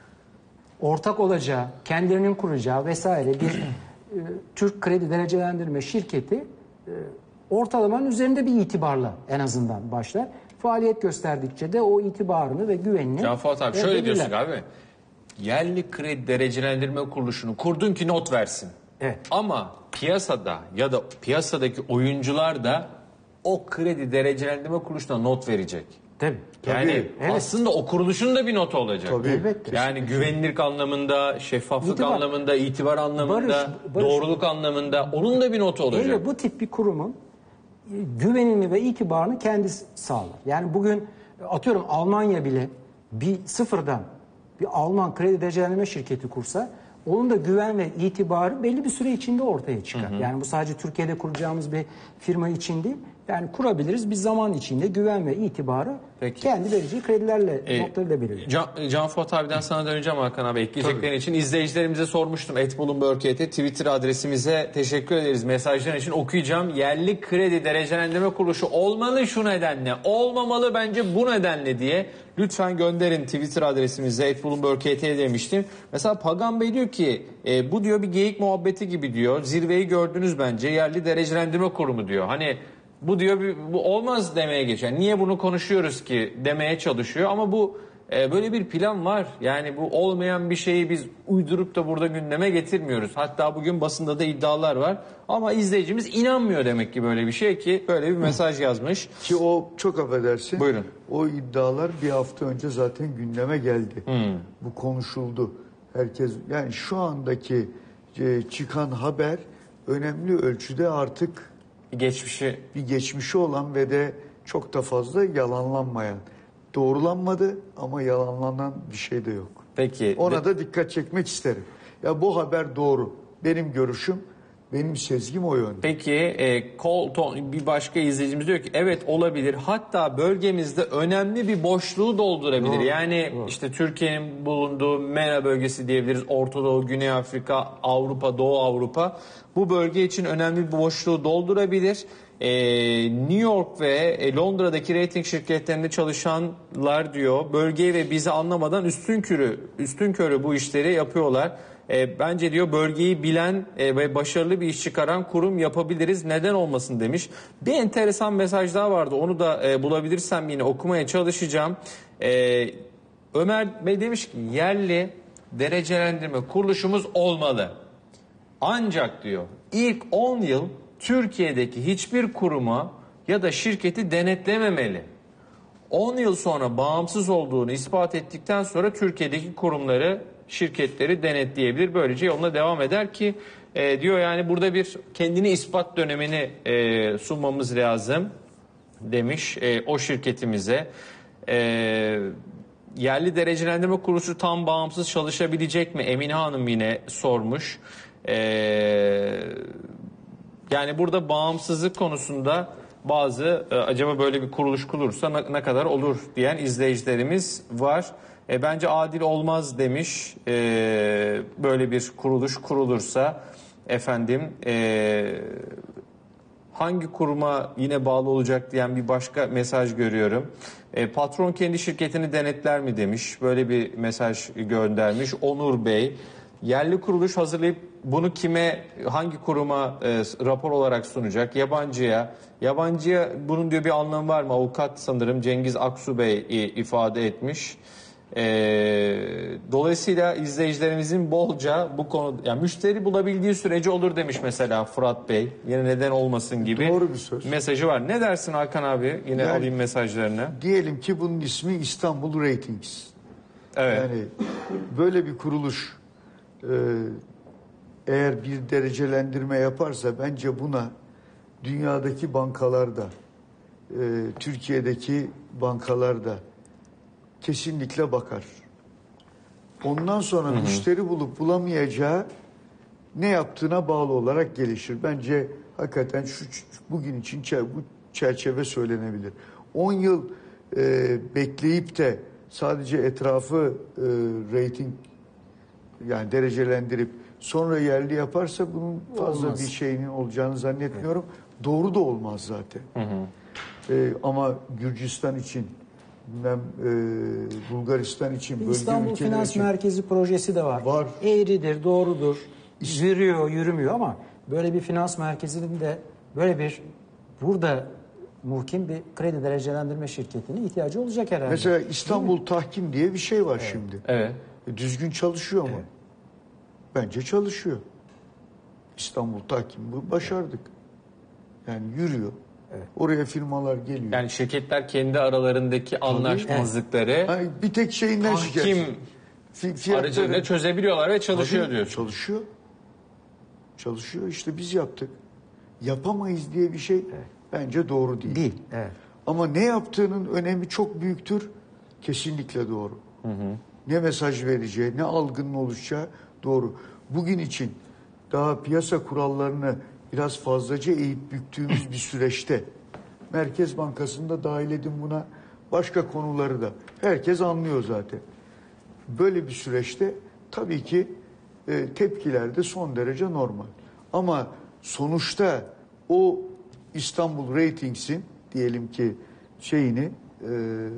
ortak olacağı, kendilerinin kuracağı vesaire bir e, Türk kredi derecelendirme şirketi e, ortalamanın üzerinde bir itibarla en azından başlar. Faaliyet gösterdikçe de o itibarını ve güvenini... Can Fuat abi e, şöyle belirler. diyorsun abi. Yerli kredi derecelendirme kuruluşunu kurdun ki not versin. Evet. Ama piyasada ya da piyasadaki oyuncular da o kredi derecelendirme kuruluşuna not verecek. Tabii. Yani Tabii, evet. aslında o kuruluşun da bir notu olacak. Tabii. Elbette. Yani güvenilirlik anlamında, şeffaflık İtibar. anlamında, itibar anlamında, Barış, barış. doğruluk anlamında onun da bir notu olacak. Hele bu tip bir kurumun e, güvenini ve itibarını kendisi sağlar. Yani bugün atıyorum Almanya bile bir sıfırdan bir Alman kredi derecelendirme şirketi kursa onun da güven ve itibarı belli bir süre içinde ortaya çıkar. Hı hı. Yani bu sadece Türkiye'de kuracağımız bir firma için değil. Yani kurabiliriz bir zaman içinde güven ve itibarı Peki. kendi vereceği kredilerle Ee, notlarıyla belirliyor. Can, Can Fuat abiden sana döneceğim Hakan abi. Ekleyeceklerin için izleyicilerimize sormuştum. et bloomberg nokta t Twitter adresimize teşekkür ederiz. Mesajların için okuyacağım. Yerli kredi derecelendirme kuruluşu olmalı şu nedenle, olmamalı bence bu nedenle diye lütfen gönderin Twitter adresimize et bloomberg nokta t demiştim. Mesela Pagan Bey diyor ki e, bu diyor bir geyik muhabbeti gibi diyor. Zirveyi gördünüz bence yerli derecelendirme kurumu diyor. Hani Bu diyor bir, bu olmaz demeye geçiyor. Yani niye bunu konuşuyoruz ki demeye çalışıyor ama bu e, böyle bir plan var. Yani bu olmayan bir şeyi biz uydurup da burada gündeme getirmiyoruz. Hatta bugün basında da iddialar var ama izleyicimiz inanmıyor demek ki böyle bir şey ki böyle bir mesaj yazmış. Ki o çok affedersin. Buyurun. O iddialar bir hafta önce zaten gündeme geldi. Hmm. Bu konuşuldu. Herkes yani şu andaki e, çıkan haber önemli ölçüde artık Geçmişi bir geçmişi olan ve de çok da fazla yalanlanmayan. Doğrulanmadı ama yalanlanan bir şey de yok. peki. Ona da dikkat çekmek isterim. Ya bu haber doğru. Benim görüşüm, benim sezgim o yönde. Peki e, Colton bir başka izleyicimiz diyor ki evet olabilir. Hatta bölgemizde önemli bir boşluğu doldurabilir. Doğru, Yani doğru. işte Türkiye'nin bulunduğu MENA bölgesi diyebiliriz. Orta Doğu, Güney Afrika, Avrupa, Doğu Avrupa. Bu bölge için önemli bir boşluğu doldurabilir. E, New York ve e, Londra'daki reyting şirketlerinde çalışanlar diyor bölgeyi ve bizi anlamadan üstünkörü üstünkörü bu işleri yapıyorlar. E, bence diyor bölgeyi bilen e, ve başarılı bir iş çıkaran kurum yapabiliriz. Neden olmasın demiş. Bir enteresan mesaj daha vardı. Onu da e, bulabilirsem yine okumaya çalışacağım. E, Ömer Bey demiş ki yerli derecelendirme kuruluşumuz olmalı. Ancak diyor ilk on yıl Türkiye'deki hiçbir kuruma ya da şirketi denetlememeli. on yıl sonra bağımsız olduğunu ispat ettikten sonra Türkiye'deki kurumları, şirketleri denetleyebilir. Böylece yoluna devam eder ki e, diyor yani burada bir kendini ispat dönemini e, sunmamız lazım demiş e, o şirketimize. E, yerli derecelendirme kuruluşu tam bağımsız çalışabilecek mi? Emine Hanım yine sormuş. E, yani burada bağımsızlık konusunda bazı e, acaba böyle bir kuruluş kurulursa ne, ne kadar olur diyen izleyicilerimiz var. E, bence adil olmaz demiş. E, böyle bir kuruluş kurulursa efendim e, hangi kuruma yine bağlı olacak diyen bir başka mesaj görüyorum. E, patron kendi şirketini denetler mi demiş. Böyle bir mesaj göndermiş Onur Bey. Yerli kuruluş hazırlayıp bunu kime, hangi kuruma e, rapor olarak sunacak? Yabancıya. Yabancıya bunun diyor bir anlamı var mı? Avukat sanırım Cengiz Aksu Bey e, ifade etmiş. E, dolayısıyla izleyicilerimizin bolca bu konu, yani müşteri bulabildiği sürece olur demiş mesela Fırat Bey. Yine neden olmasın gibi Doğru bir söz. mesajı var. Ne dersin Hakan abi? Yine Yani- alayım mesajlarını. Diyelim ki bunun ismi İstanbul Ratings. Evet. Yani böyle bir kuruluş e, eğer bir derecelendirme yaparsa bence buna dünyadaki bankalarda, e, Türkiye'deki bankalarda kesinlikle bakar. Ondan sonra müşteri bulup bulamayacağı ne yaptığına bağlı olarak gelişir. Bence hakikaten şu bugün için çer- bu çerçeve söylenebilir. on yıl e, bekleyip de sadece etrafı e, rating yani derecelendirip sonra yerli yaparsa bunun fazla Olmaz. bir şeyinin olacağını zannetmiyorum. Doğru da olmaz zaten. E, ama Gürcistan için bilmem e, Bulgaristan için bölge İstanbul ülkeler Finans için Merkezi projesi de var. Var. Eğridir, doğrudur. Yürüyor, yürümüyor ama böyle bir finans merkezinin de böyle bir burada muhkim bir kredi derecelendirme şirketine ihtiyacı olacak herhalde. mesela İstanbul Tahkim diye bir şey var şimdi. Evet. E, düzgün çalışıyor mu? Bence çalışıyor. İstanbul Tahkim bu başardık. Yani yürüyor. Oraya firmalar geliyor. Yani şirketler kendi aralarındaki anlaşmazlıkları Ha, bir tek şeyinden tahkim şikayet. Fi- fiyatları- aracılığıyla çözebiliyorlar ve çalışıyor Tabii, diyorsun. Çalışıyor. Çalışıyor. İşte biz yaptık. Yapamayız diye bir şey bence doğru değil. Değil. Evet. Ama ne yaptığının önemi çok büyüktür. Kesinlikle doğru. Ne mesaj vereceği, ne algının oluşacağı doğru. Bugün için daha piyasa kurallarını biraz fazlaca eğip büktüğümüz bir süreçte Merkez Bankası'nda dahil edin buna, başka konuları da herkes anlıyor zaten. Böyle bir süreçte tabii ki e, tepkiler de son derece normal. Ama sonuçta o İstanbul Ratings'in diyelim ki şeyini e,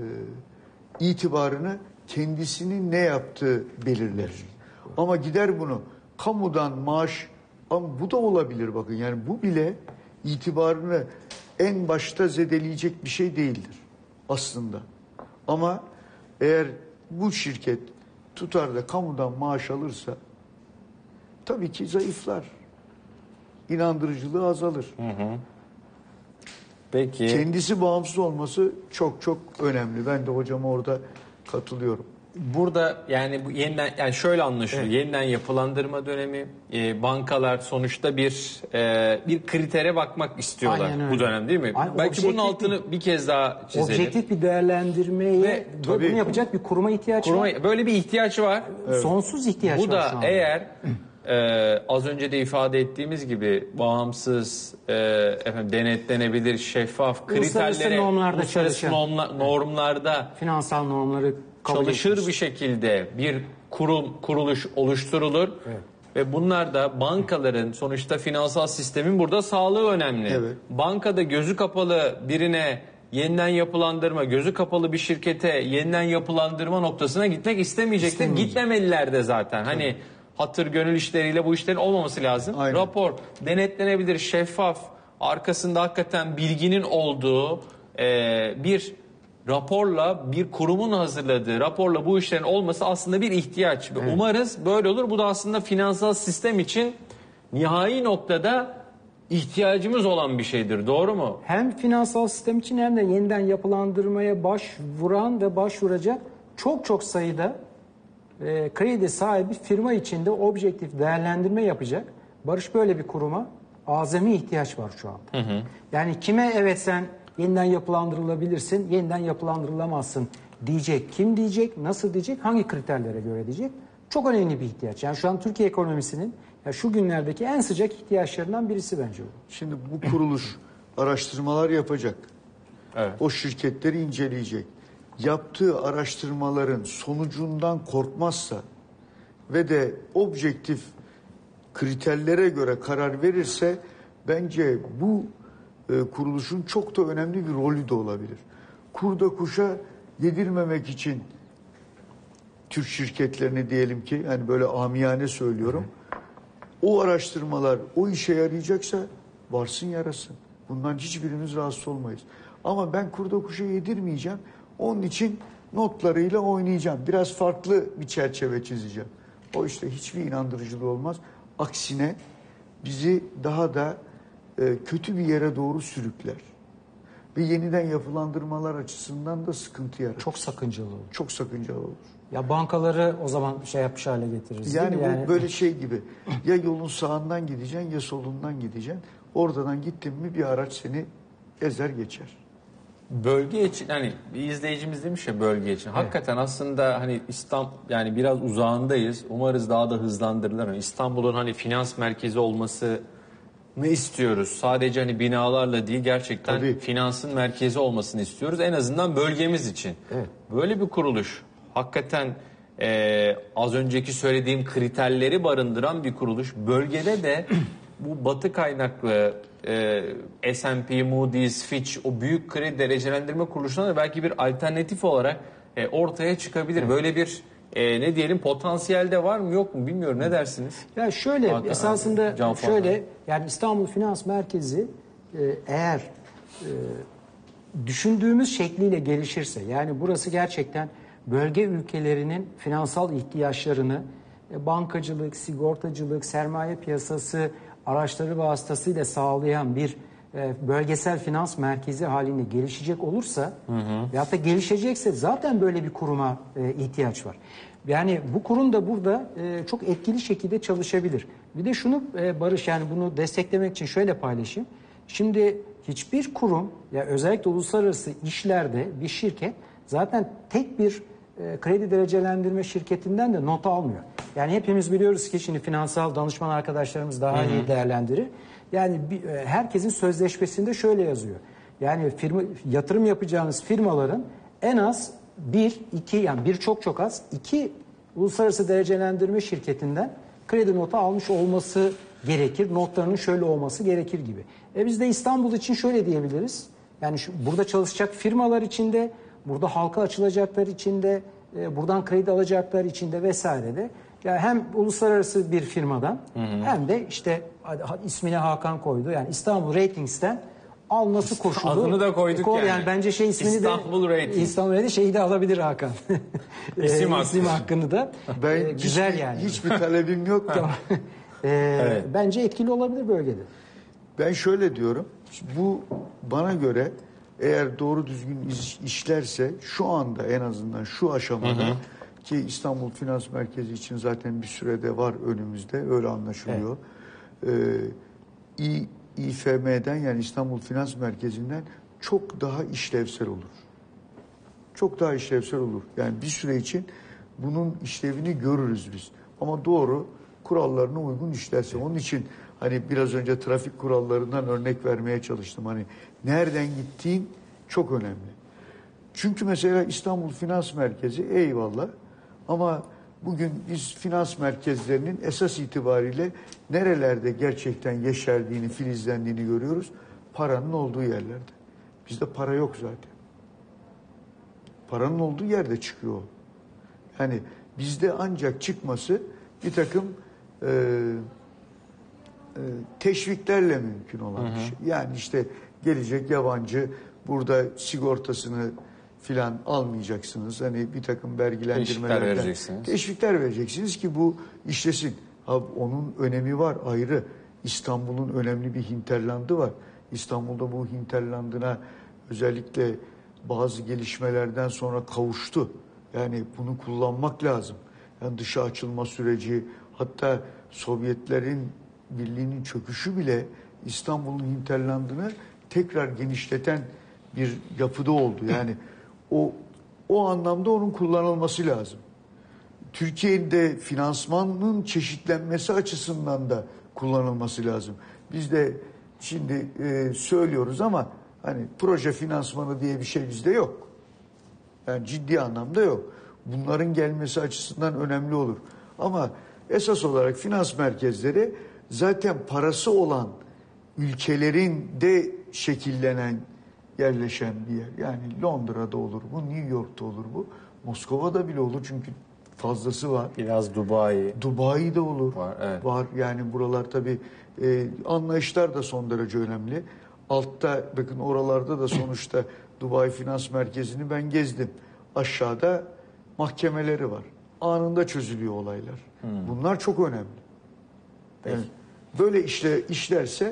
itibarını kendisinin ne yaptığı belirler. Ama gider bunu kamudan maaş, ama bu da olabilir bakın, yani bu bile itibarını en başta zedeleyecek bir şey değildir aslında. Ama eğer bu şirket tutar da kamudan maaş alırsa tabii ki zayıflar. İnandırıcılığı azalır. Hı hı. Peki. Kendisi bağımsız olması çok çok önemli. Ben de hocama orada katılıyorum. Burada yani bu yeniden yani şöyle anlaşılıyor. Evet. Yeniden yapılandırma dönemi, e, bankalar sonuçta bir e, bir kritere bakmak istiyorlar bu dönem değil mi? Aynen, belki bunun altını bir, bir kez daha çizelim. Objektif bir değerlendirmeye ve bunu yapacak bir kuruma ihtiyaç kuruma, var. Böyle bir ihtiyaç var. Evet. Sonsuz ihtiyaç bu var şu da anda. eğer e, az önce de ifade ettiğimiz gibi bağımsız, e, efendim denetlenebilir, şeffaf kriterlere, normlarda uluslararası normla, normlarda finansal normları çalışır etmiş. bir şekilde bir kurum kuruluş oluşturulur. Evet. Ve bunlar da bankaların sonuçta finansal sistemin burada sağlığı önemli. Evet. Bankada gözü kapalı birine yeniden yapılandırma, gözü kapalı bir şirkete yeniden yapılandırma noktasına gitmek istemeyecektir. Gitmemeliler de zaten. Hani evet. hatır gönül işleriyle bu işlerin olmaması lazım. Aynen. Rapor denetlenebilir, şeffaf, arkasında hakikaten bilginin olduğu e, bir raporla, bir kurumun hazırladığı raporla bu işlerin olması aslında bir ihtiyaç. Evet. Umarız böyle olur. Bu da aslında finansal sistem için nihai noktada ihtiyacımız olan bir şeydir. Doğru mu? Hem finansal sistem için hem de yeniden yapılandırmaya başvuran ve başvuracak çok çok sayıda e, kredi sahibi firma içinde objektif değerlendirme yapacak. Barış, böyle bir kuruma azami ihtiyaç var şu an. Hı hı. Yani kime evet sen yeniden yapılandırılabilirsin, yeniden yapılandırılamazsın diyecek. Kim diyecek, nasıl diyecek, hangi kriterlere göre diyecek? Çok önemli bir ihtiyaç. Yani şu an Türkiye ekonomisinin ya şu günlerdeki en sıcak ihtiyaçlarından birisi bence bu. Şimdi bu kuruluş araştırmalar yapacak. Evet. O şirketleri inceleyecek. Yaptığı araştırmaların sonucundan korkmazsa ve de objektif kriterlere göre karar verirse bence bu e, kuruluşun çok da önemli bir rolü de olabilir. Kurda kuşa yedirmemek için Türk şirketlerini diyelim ki hani böyle amiyane söylüyorum. O araştırmalar o işe yarayacaksa varsın yarasın. Bundan hiçbirimiz rahatsız olmayız. Ama ben kurda kuşa yedirmeyeceğim. Onun için notlarıyla oynayacağım. Biraz farklı bir çerçeve çizeceğim. O işte hiçbir inandırıcılığı olmaz. Aksine bizi daha da e, kötü bir yere doğru sürükler. Ve yeniden yapılandırmalar açısından da sıkıntı yaratır. Çok sakıncalı olur. Çok sakıncalı olur. Ya bankaları o zaman şey yapmış hale getiririz. Yani bu yani... böyle şey gibi. Ya yolun sağından gideceksin ya solundan gideceksin. Oradan gittin mi bir araç seni ezer geçer. Bölge için hani bir izleyicimiz demiş ya bölge için. Evet. Hakikaten aslında hani İstanbul yani biraz uzağındayız. Umarız daha da hızlandırılır. Yani İstanbul'un hani finans merkezi olması ne istiyoruz? Sadece hani binalarla değil gerçekten Tabii. finansın merkezi olmasını istiyoruz. En azından bölgemiz için. Evet. Böyle bir kuruluş hakikaten e, az önceki söylediğim kriterleri barındıran bir kuruluş. Bölgede de bu batı kaynaklı e, S and P, Moody's, Fitch o büyük kredi derecelendirme kuruluşlarına da belki bir alternatif olarak e, ortaya çıkabilir. Evet. Böyle bir e, ne diyelim potansiyel de var mı yok mu bilmiyorum, ne dersiniz? Ya şöyle Hatta, esasında Can şöyle Fazla. Yani İstanbul Finans Merkezi e, eğer e, düşündüğümüz şekliyle gelişirse, yani burası gerçekten bölge ülkelerinin finansal ihtiyaçlarını e, bankacılık, sigortacılık, sermaye piyasası araçları vasıtasıyla sağlayan bir e, bölgesel finans merkezi halinde gelişecek olursa hı hı. veyahut da gelişecekse zaten böyle bir kuruma e, ihtiyaç var. Yani bu kurum da burada e, çok etkili şekilde çalışabilir. Bir de şunu e, Barış, yani bunu desteklemek için şöyle paylaşayım. Şimdi hiçbir kurum, ya özellikle uluslararası işlerde bir şirket zaten tek bir e, kredi derecelendirme şirketinden de not almıyor. Yani hepimiz biliyoruz ki şimdi finansal danışman arkadaşlarımız daha Hı-hı. iyi değerlendirir. Yani bir, e, herkesin sözleşmesinde şöyle yazıyor. Yani firma, yatırım yapacağınız firmaların en az bir, iki yani bir çok çok az iki uluslararası derecelendirme şirketinden kredi notu almış olması gerekir. Notlarının şöyle olması gerekir gibi. E biz de İstanbul için şöyle diyebiliriz. Yani şu, burada çalışacak firmalar içinde, burada halka açılacaklar içinde, e, buradan kredi alacaklar içinde vesaire de yani hem uluslararası bir firmadan hı hı. hem de işte ismine Hakan koydu. Yani İstanbul Ratings'ten Al nasıl koşulu? Adını da koyduk Ko- yani. yani. Bence şey ismini İstanbul de Rating. İstanbul Rating şeyi de alabilir Hakan. İsim Ee, hakkı. isim hakkını da. Ben Ee, güzel hiçbir, yani. hiçbir talebim yok. Ee, Evet. Bence etkili olabilir bölgede. Ben şöyle diyorum. Bu bana göre eğer doğru düzgün iş- işlerse şu anda en azından şu aşamada ki İstanbul Finans Merkezi için zaten bir sürede var önümüzde öyle anlaşılıyor. Ee, İ- İFM'den yani İstanbul Finans Merkezi'nden çok daha işlevsel olur. Çok daha işlevsel olur. Yani bir süre için bunun işlevini görürüz biz. Ama doğru kurallarına uygun işlerse. Onun için hani biraz önce trafik kurallarından örnek vermeye çalıştım. Hani nereden gittiğin çok önemli. Çünkü mesela İstanbul Finans Merkezi eyvallah ama bugün biz finans merkezlerinin esas itibariyle nerelerde gerçekten yeşerdiğini, filizlendiğini görüyoruz. Paranın olduğu yerlerde. Bizde para yok zaten. Paranın olduğu yerde çıkıyor o. Yani bizde ancak çıkması bir takım e, e, teşviklerle mümkün olan bir şey. Yani işte gelecek yabancı burada sigortasını filan almayacaksınız. Hani bir takım vergilendirmelerden Teşvikler vereceksiniz. teşvikler vereceksiniz ki bu işlesin. Ha, onun önemi var ayrı. İstanbul'un önemli bir hinterlandı var. İstanbul'da bu hinterlandına özellikle bazı gelişmelerden sonra kavuştu. Yani bunu kullanmak lazım. Yani dışa açılma süreci, hatta Sovyetlerin birliğinin çöküşü bile İstanbul'un hinterlandını tekrar genişleten bir yapıda oldu. Yani o o anlamda onun kullanılması lazım. Türkiye'de finansmanın çeşitlenmesi açısından da kullanılması lazım. Biz de şimdi e, söylüyoruz ama hani proje finansmanı diye bir şey bizde yok. Yani ciddi anlamda yok. Bunların gelmesi açısından önemli olur. Ama esas olarak finans merkezleri zaten parası olan ülkelerin de şekillenen, yerleşen bir yer. Yani Londra'da olur bu, New York'ta olur bu. Moskova'da bile olur çünkü fazlası var. Biraz Dubai. Dubai'de olur. Var, evet. Var yani buralar tabii e, anlayışlar da son derece önemli. Altta bakın oralarda da sonuçta Dubai Finans Merkezi'ni ben gezdim. Aşağıda mahkemeleri var. Anında çözülüyor olaylar. Hmm. Bunlar çok önemli. Yani böyle işle işlerse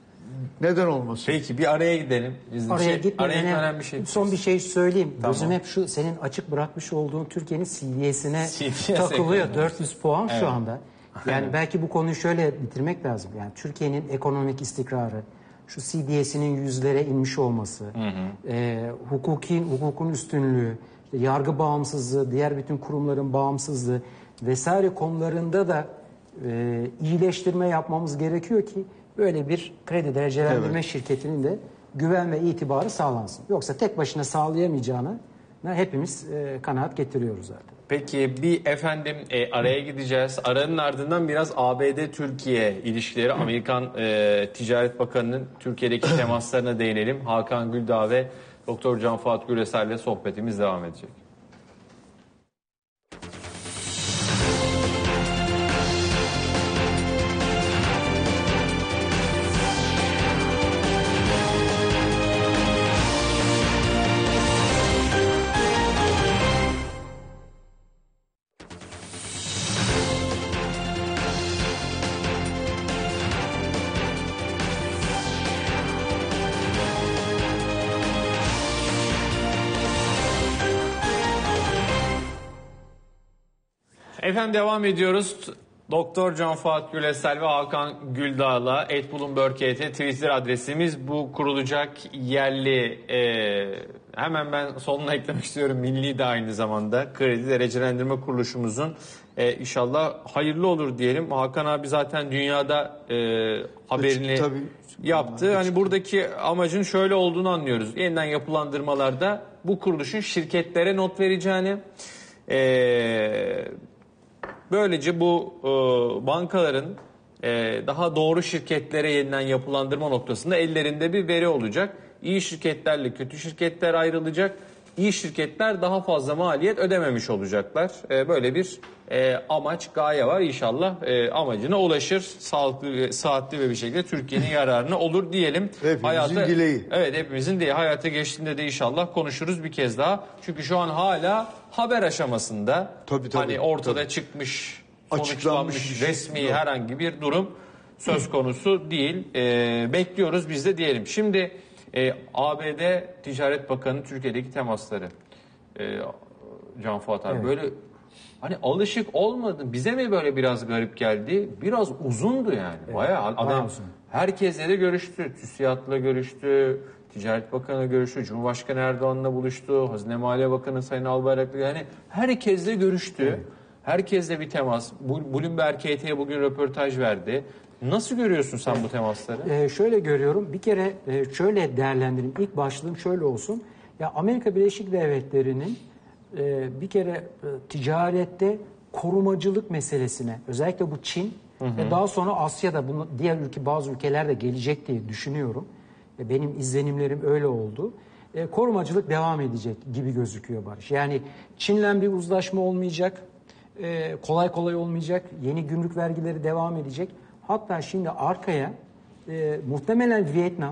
neden olmasın? Peki bir araya gidelim. Biz bir Araya şey, gitmeden araya gitmeden hem bir şey. son bir şey söyleyeyim. Tamam. Gözüm hep şu senin açık bırakmış olduğun Türkiye'nin C D S'ine C D S takılıyor. dört yüz puan Evet. şu anda. Yani Aynen. belki bu konuyu şöyle bitirmek lazım. Yani Türkiye'nin ekonomik istikrarı, şu C D S'inin yüzlere inmiş olması, hı hı. E, hukukin, hukukun üstünlüğü, işte yargı bağımsızlığı, diğer bütün kurumların bağımsızlığı vesaire konularında da e, iyileştirme yapmamız gerekiyor ki böyle bir kredi derecelendirme Evet. şirketinin de güven ve itibarı sağlansın. Yoksa tek başına sağlayamayacağını hepimiz e, kanaat getiriyoruz zaten. Peki bir efendim e, araya gideceğiz. Aranın ardından biraz A B D-Türkiye ilişkileri, Amerikan e, Ticaret Bakanı'nın Türkiye'deki temaslarına değinelim. Hakan Güldağ ve Doktor Can Fuat Güreser ile sohbetimiz devam edecek. Efendim devam ediyoruz. Doktor Can Fuat Güleser ve Hakan Güldağ'la et bloomberg nokta t Twitter adresimiz. Bu kurulacak yerli e, hemen ben sonuna eklemek istiyorum. Milli de aynı zamanda kredi derecelendirme kuruluşumuzun e, inşallah hayırlı olur diyelim. Hakan abi zaten dünyada e, haberini Tabii. yaptı. Hani buradaki amacın şöyle olduğunu anlıyoruz. Yeniden yapılandırmalarda bu kuruluşun şirketlere not vereceğini, eee böylece bu e, bankaların e, daha doğru şirketlere yeniden yapılandırma noktasında ellerinde bir veri olacak. İyi şirketlerle kötü şirketler ayrılacak. İyi şirketler daha fazla maliyet ödememiş olacaklar. E, böyle bir e, amaç, gaye var. İnşallah e, amacına ulaşır. Sağlıklı, saatli ve bir şekilde Türkiye'nin yararına olur diyelim. Hepimizin hayata, dileği. Evet, hepimizin dileği. Hayata geçtiğinde de inşallah konuşuruz bir kez daha. Çünkü şu an hala haber aşamasında. Tabii, tabii, hani ortada tabii. çıkmış, Açıklanmış sonuçlanmış bir şey resmi yok. herhangi bir durum söz konusu değil. Ee, bekliyoruz biz de diyelim. Şimdi e, A B D Ticaret Bakanı Türkiye'deki temasları. E, Can Fuat abi, Evet. böyle hani alışık olmadı. Bize mi böyle biraz garip geldi? Biraz uzundu yani. Bayağı adam bayağı uzun. herkesle de görüştü. TÜSİAD'la görüştü. Ticaret Bakanı görüştü. Cumhurbaşkanı Erdoğan'la buluştu. Hazine Maliye Bakanı Sayın Albayrak'la, yani herkesle görüştü. Evet. Herkesle bir temas. Bloomberg K T'ye bugün röportaj verdi. Nasıl görüyorsun sen bu temasları? Ee, şöyle görüyorum. Bir kere e, şöyle değerlendireyim. İlk başlığım şöyle olsun. Ya Amerika Birleşik Devletleri'nin e, bir kere e, ticarette korumacılık meselesine, özellikle bu Çin hı hı. ve daha sonra Asya'da bunu diğer ülke bazı ülkeler de gelecek diye düşünüyorum. E, benim izlenimlerim öyle oldu. E, korumacılık devam edecek gibi gözüküyor Barış. Yani Çin'le bir uzlaşma olmayacak. E, kolay kolay olmayacak. Yeni gümrük vergileri devam edecek. Hatta şimdi arkaya e, muhtemelen Vietnam,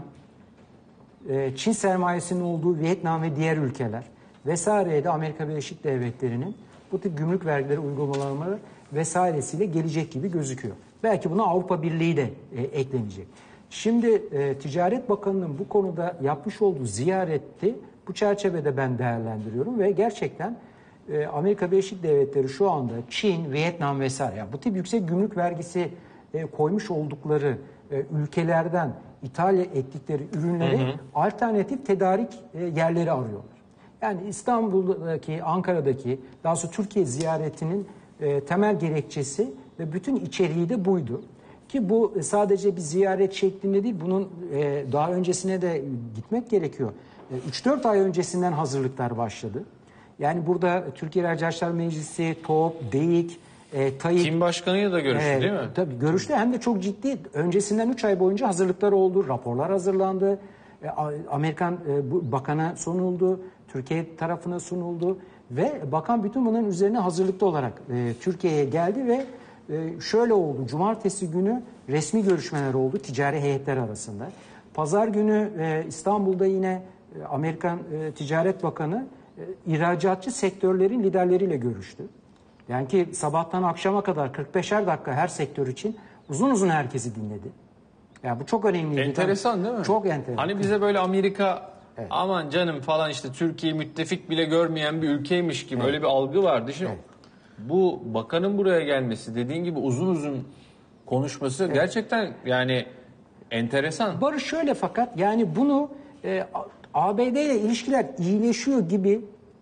e, Çin sermayesinin olduğu Vietnam ve diğer ülkeler vesaireye de Amerika Birleşik Devletleri'nin bu tip gümrük vergileri uygulamaları vesairesiyle gelecek gibi gözüküyor. Belki buna Avrupa Birliği de e, eklenecek. Şimdi e, Ticaret Bakanı'nın bu konuda yapmış olduğu ziyareti bu çerçevede ben değerlendiriyorum ve gerçekten e, Amerika Birleşik Devletleri şu anda Çin, Vietnam vesaire, yani bu tip yüksek gümrük vergisi e, koymuş oldukları e, ülkelerden ithal ettikleri ürünlere hı hı. alternatif tedarik e, yerleri arıyorlar. Yani İstanbul'daki, Ankara'daki, daha sonra Türkiye ziyaretinin e, temel gerekçesi ve bütün içeriği de buydu. Ki bu sadece bir ziyaret şeklinde değil, bunun e, daha öncesine de gitmek gerekiyor. E, üç dört ay öncesinden hazırlıklar başladı. Yani burada Türkiye İhracatçılar Meclisi, TOP, DEİK, e, TAİK... Çin Başkanı'yla da görüştü e, değil mi? Tabii görüştü, hem de çok ciddi. Öncesinden üç ay boyunca hazırlıklar oldu, raporlar hazırlandı. E, Amerikan e, bu, bakana sunuldu, Türkiye tarafına sunuldu. Ve bakan bütün bunların üzerine hazırlıklı olarak e, Türkiye'ye geldi ve e, şöyle oldu. Cumartesi günü resmi görüşmeler oldu ticari heyetler arasında. Pazar günü e, İstanbul'da yine e, Amerikan e, Ticaret Bakanı e, ihracatçı sektörlerin liderleriyle görüştü. Yani ki sabahtan akşama kadar kırk beşer dakika her sektör için uzun uzun herkesi dinledi. Yani bu çok önemli. Enteresan değil mi? Çok enteresan. Hani bize böyle Amerika evet. aman canım falan, işte Türkiye'yi müttefik bile görmeyen bir ülkeymiş gibi evet. öyle bir algı vardı. Şimdi evet. bu bakanın buraya gelmesi, dediğin gibi uzun uzun konuşması evet. gerçekten yani enteresan. Barış şöyle, fakat yani bunu e, A B D ile ilişkiler iyileşiyor gibi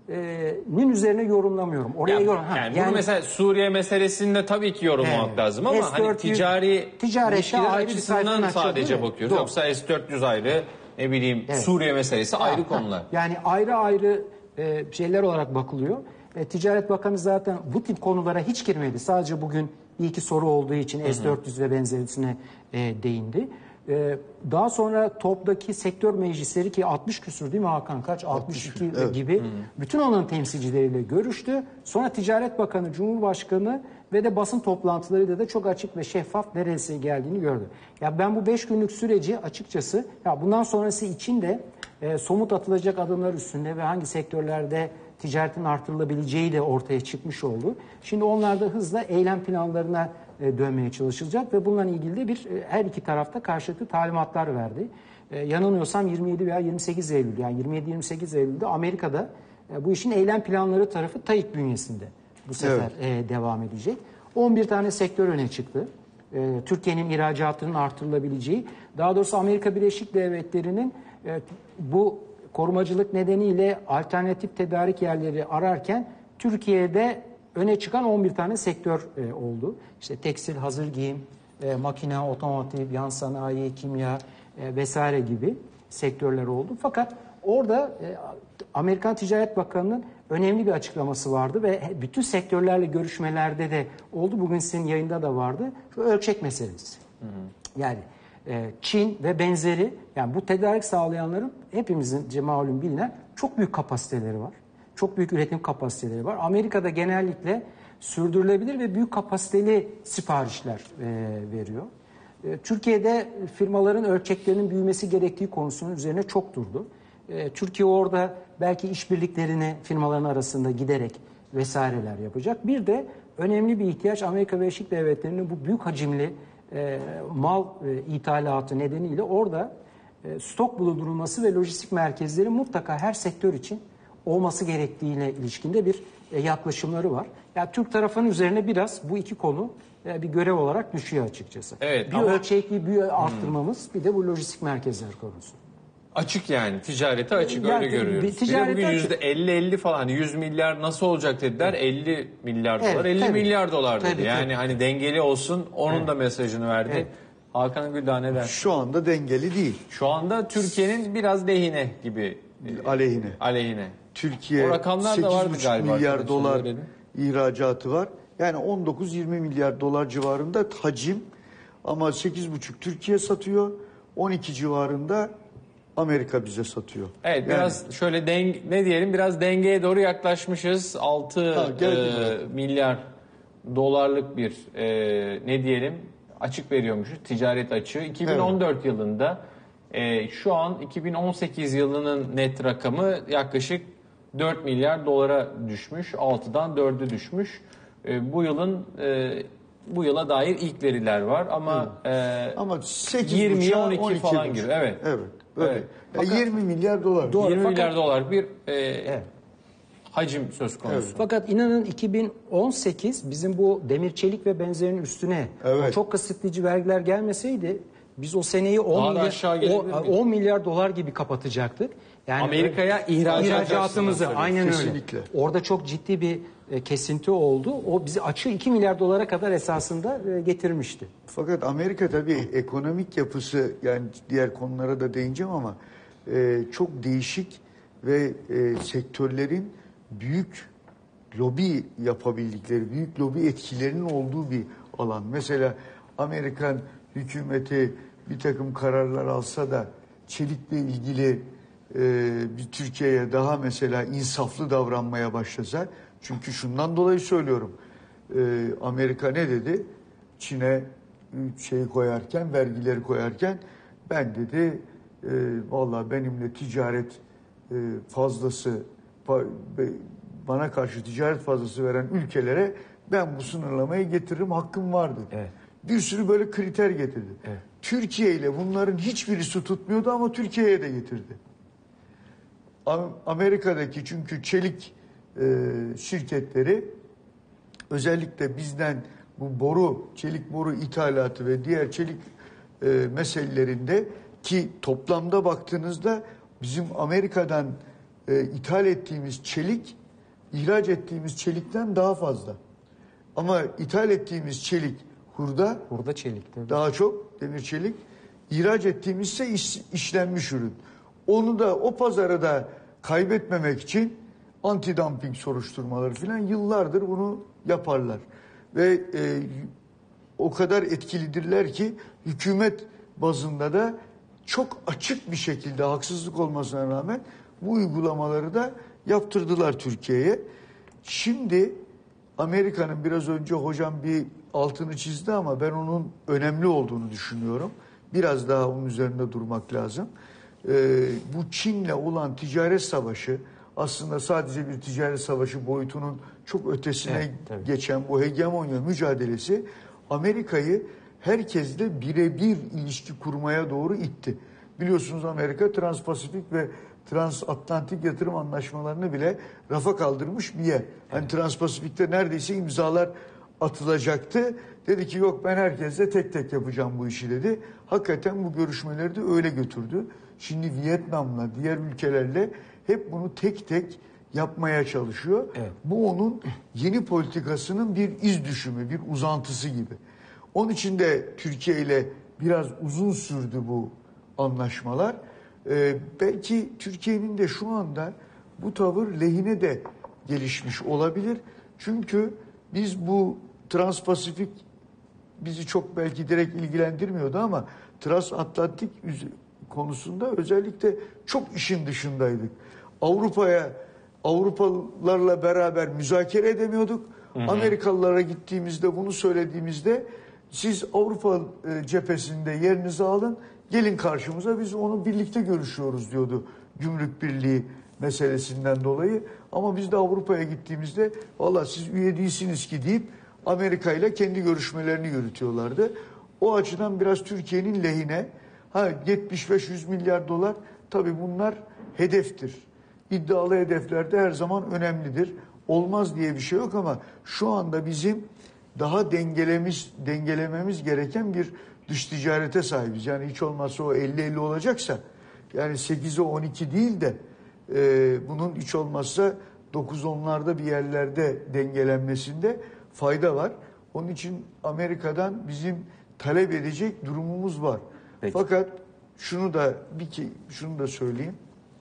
nin üzerine yorumlamıyorum. Oraya yani, yorum. Ha, yani, yani bunu mesela Suriye meselesinde tabii ki yorumlamak evet. lazım ama S dört yüz, hani ticari ilişkiler açısından sadece açıldı, bakıyoruz. Doğru. Yoksa S dört yüz ayrı, ne bileyim evet. Suriye meselesi ha, ayrı ha. konular. Yani ayrı ayrı e, şeyler olarak bakılıyor. E, Ticaret Bakanı zaten bu tip konulara hiç girmedi. Sadece bugün bir iki soru olduğu için hı hı. S dört yüz ve benzerisine e, değindi. Ee, daha sonra TOP'daki sektör meclisleri, ki altmış küsur değil mi Hakan, kaç? altmış iki evet. gibi hmm. bütün onların temsilcileriyle görüştü. Sonra Ticaret Bakanı, Cumhurbaşkanı ve de basın toplantılarıyla da çok açık ve şeffaf neresi geldiğini gördü. Ya ben bu beş günlük süreci açıkçası, ya bundan sonrası için de e, somut atılacak adımlar üstünde ve hangi sektörlerde ticaretin artırılabileceği de ortaya çıkmış oldu. Şimdi onlar da hızla eylem planlarına dönmeye çalışılacak ve bununla ilgili de bir her iki tarafta karşılıklı talimatlar verdi. Ee, yanılmıyorsam yirmi yedi veya yirmi sekiz Eylül, yani yirmi yedi yirmi sekiz Eylül'de Amerika'da e, bu işin eylem planları tarafı TAİK bünyesinde bu sefer evet. e, devam edecek. on bir tane sektör öne çıktı. E, Türkiye'nin ihracatının artırılabileceği, daha doğrusu Amerika Birleşik Devletleri'nin e, bu korumacılık nedeniyle alternatif tedarik yerleri ararken Türkiye'de öne çıkan on bir tane sektör e, oldu. İşte tekstil, hazır giyim, e, makine, otomotiv, yan sanayi, kimya e, vesaire gibi sektörler oldu. Fakat orada e, Amerikan Ticaret Bakanı'nın önemli bir açıklaması vardı ve bütün sektörlerle görüşmelerde de oldu. Bugün sizin yayında da vardı. Şu ölçek meselesi. Hı hı. Yani e, Çin ve benzeri, yani bu tedarik sağlayanların hepimizin malum bilinen çok büyük kapasiteleri var. Çok büyük üretim kapasiteleri var. Amerika'da genellikle sürdürülebilir ve büyük kapasiteli siparişler e, veriyor. E, Türkiye'de firmaların ölçeklerinin büyümesi gerektiği konusunun üzerine çok durdu. E, Türkiye orada belki işbirliklerini firmaların arasında giderek vesaireler yapacak. Bir de önemli bir ihtiyaç Amerika Birleşik Devletleri'nin bu büyük hacimli e, mal e, ithalatı nedeniyle orada e, stok bulundurulması ve lojistik merkezleri mutlaka her sektör için olması gerektiğine ilişkinde bir e, yaklaşımları var. Yani Türk tarafının üzerine biraz bu iki konu e, bir görev olarak düşüyor açıkçası. Evet, bir ama... ölçekli bir arttırmamız hmm. bir de bu lojistik merkezler konusu. Açık yani ticarete açık yani, öyle görüyoruz. Bir, bir de bugün yüzde elli elli falan yüz milyar nasıl olacak dediler. elli milyar dolar evet, elli tabii. milyar dolar dedi. Tabii, yani tabii. Hani dengeli olsun onun evet. da mesajını verdi. Evet. Hakan Güldağ ne der? Şu anda dengeli değil. Şu anda Türkiye'nin biraz lehine gibi. Aleyhine. Aleyhine. Türkiye sekiz buçuk milyar dolar ihracatı var. Yani on dokuz yirmi milyar dolar civarında hacim ama sekiz buçuk Türkiye satıyor. on iki civarında Amerika bize satıyor. Evet yani, biraz şöyle deng ne diyelim biraz dengeye doğru yaklaşmışız. altı ha, e, milyar dolarlık bir e, ne diyelim açık veriyormuşuz. Ticaret açığı. iki bin on dört evet. yılında e, şu an iki bin on sekiz yılının net rakamı yaklaşık dört milyar dolara düşmüş. altıdan dörde düşmüş. E, bu yılın e, bu yıla dair ilk veriler var ama e, ama yirmiye on iki falan gibi. Evet. Evet. Böyle. Evet. Fakat, yirmi milyar dolar. Doğru, yirmi fakat, milyar dolar bir e, evet. hacim söz konusu. Evet. Fakat inanın iki bin on sekiz bizim bu demir çelik ve benzerinin üstüne evet. çok kısıtlayıcı vergiler gelmeseydi biz o seneyi on milyar, on milyar dolar gibi kapatacaktık. Yani Amerika'ya ihracat ihracatımızı aynen Kesinlikle. öyle. Orada çok ciddi bir kesinti oldu. O bizi açığı iki milyar dolara kadar esasında getirmişti. Fakat Amerika tabii ekonomik yapısı yani diğer konulara da değineceğim ama e, çok değişik ve e, sektörlerin büyük lobi yapabildikleri, büyük lobi etkilerinin olduğu bir alan. Mesela Amerikan hükümeti bir takım kararlar alsa da çelikle ilgili e, bir Türkiye'ye daha mesela insaflı davranmaya başlasa, çünkü şundan dolayı söylüyorum, e, Amerika ne dedi? Çin'e şeyi koyarken, vergileri koyarken ben dedi e, vallahi benimle ticaret e, fazlası bana karşı ticaret fazlası veren ülkelere ben bu sınırlamayı getiririm, hakkım vardı. Evet. Bir sürü böyle kriter getirdi. Evet. Türkiye ile bunların hiçbiri su tutmuyordu ama Türkiye'ye de getirdi. Amerika'daki çünkü çelik e, şirketleri özellikle bizden bu boru, çelik boru ithalatı ve diğer çelik e, meselelerinde ki toplamda baktığınızda bizim Amerika'dan e, ithal ettiğimiz çelik, ihraç ettiğimiz çelikten daha fazla. Ama ithal ettiğimiz çelik hurda, hurda çelik tabii. Daha çok demir çelik. İhraç ettiğimiz ise iş, işlenmiş ürün. Onu da o pazarı da kaybetmemek için anti-dumping soruşturmaları falan yıllardır bunu yaparlar. Ve e, o kadar etkilidirler ki hükümet bazında da çok açık bir şekilde haksızlık olmasına rağmen bu uygulamaları da yaptırdılar Türkiye'ye. Şimdi Amerika'nın biraz önce hocam bir altını çizdi ama ben onun önemli olduğunu düşünüyorum. Biraz daha onun üzerinde durmak lazım. Ee, bu Çin'le olan ticaret savaşı aslında sadece bir ticaret savaşı boyutunun çok ötesine evet, geçen bu hegemonya mücadelesi Amerika'yı herkesle birebir ilişki kurmaya doğru itti. Biliyorsunuz Amerika Transpasifik ve Transatlantik yatırım anlaşmalarını bile rafa kaldırmış bir yer. Hani evet. Transpasifik'te neredeyse imzalar atılacaktı. Dedi ki yok ben herkesle tek tek yapacağım bu işi dedi. Hakikaten bu görüşmeleri de öyle götürdü. Şimdi Vietnam'la diğer ülkelerle hep bunu tek tek yapmaya çalışıyor. Evet. Bu onun yeni politikasının bir iz düşümü, bir uzantısı gibi. Onun için de Türkiye ile biraz uzun sürdü bu anlaşmalar. Ee, belki Türkiye'nin de şu anda bu tavır lehine de gelişmiş olabilir. Çünkü biz bu Transpasifik bizi çok belki direkt ilgilendirmiyordu ama Transatlantik konusunda özellikle çok işin dışındaydık. Avrupa'ya Avrupalılarla beraber müzakere edemiyorduk. Hı hı. Amerikalılara gittiğimizde bunu söylediğimizde siz Avrupa e, cephesinde yerinizi alın, gelin karşımıza, biz onu birlikte görüşüyoruz diyordu gümrük birliği meselesinden dolayı. Ama biz de Avrupa'ya gittiğimizde valla siz üye değilsiniz ki deyip Amerika ile kendi görüşmelerini yürütüyorlardı. O açıdan biraz Türkiye'nin lehine. Ha, yetmiş beş yüz milyar dolar tabii bunlar hedeftir. İddialı hedeflerde her zaman önemlidir. Olmaz diye bir şey yok ama şu anda bizim daha dengelemiz, dengelememiz gereken bir dış ticarete sahibiz. Yani hiç olmazsa o elli elli olacaksa, yani sekize on iki değil de e, bunun hiç olmazsa dokuz onlarda bir yerlerde dengelenmesinde fayda var. Onun için Amerika'dan bizim talep edecek durumumuz var. Peki. Fakat şunu da bir ki şunu da söyleyeyim.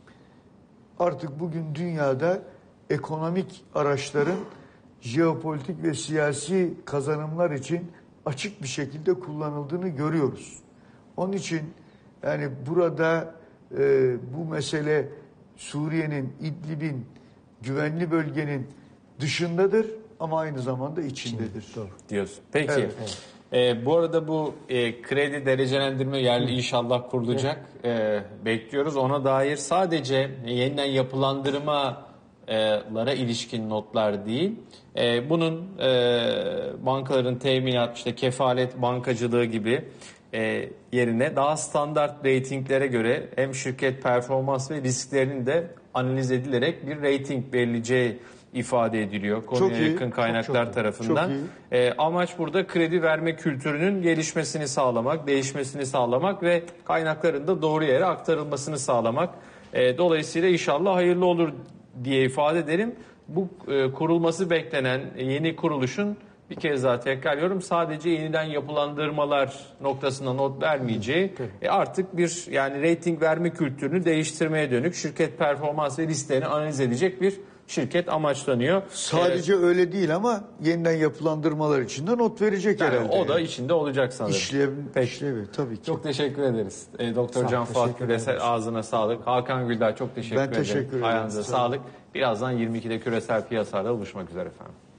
Artık bugün dünyada ekonomik araçların jeopolitik ve siyasi kazanımlar için açık bir şekilde kullanıldığını görüyoruz. Onun için yani burada e, bu mesele Suriye'nin, İdlib'in, güvenli bölgenin dışındadır ama aynı zamanda içindedir. Doğru diyorsun. Peki. Evet, evet. Ee, bu arada bu e, kredi derecelendirme yerli inşallah kurulacak. Ee, bekliyoruz. Ona dair sadece yeniden yapılandırmalara ilişkin notlar değil. E, bunun e, bankaların teminat, işte kefalet bankacılığı gibi e, yerine daha standart reytinglere göre hem şirket performans ve risklerinin de analiz edilerek bir reyting verileceği ifade ediliyor konuya çok yakın iyi, kaynaklar çok, çok tarafından. Çok e, amaç burada kredi verme kültürünün gelişmesini sağlamak, değişmesini sağlamak ve kaynakların da doğru yere aktarılmasını sağlamak. E, dolayısıyla inşallah hayırlı olur diye ifade ederim. Bu e, kurulması beklenen yeni kuruluşun, bir kez daha tekrarlıyorum, sadece yeniden yapılandırmalar noktasına not vermeyeceği, e, artık bir yani reyting verme kültürünü değiştirmeye dönük şirket performans ve risklerini analiz edecek bir şirket amaçlanıyor. Sadece evet. öyle değil ama yeniden yapılandırmalar için de not verecek yani herhalde. O da yani. içinde olacak sanırım. İşlev, işlevi tabii ki. Çok teşekkür ederiz. E, Doktor Can Fuat Küresel, ağzına sağlık. Hakan Güldağ, çok teşekkür ben ederim. teşekkür ederim. Ayağınıza sağlık. Birazdan yirmi ikide küresel piyasalarda buluşmak üzere efendim.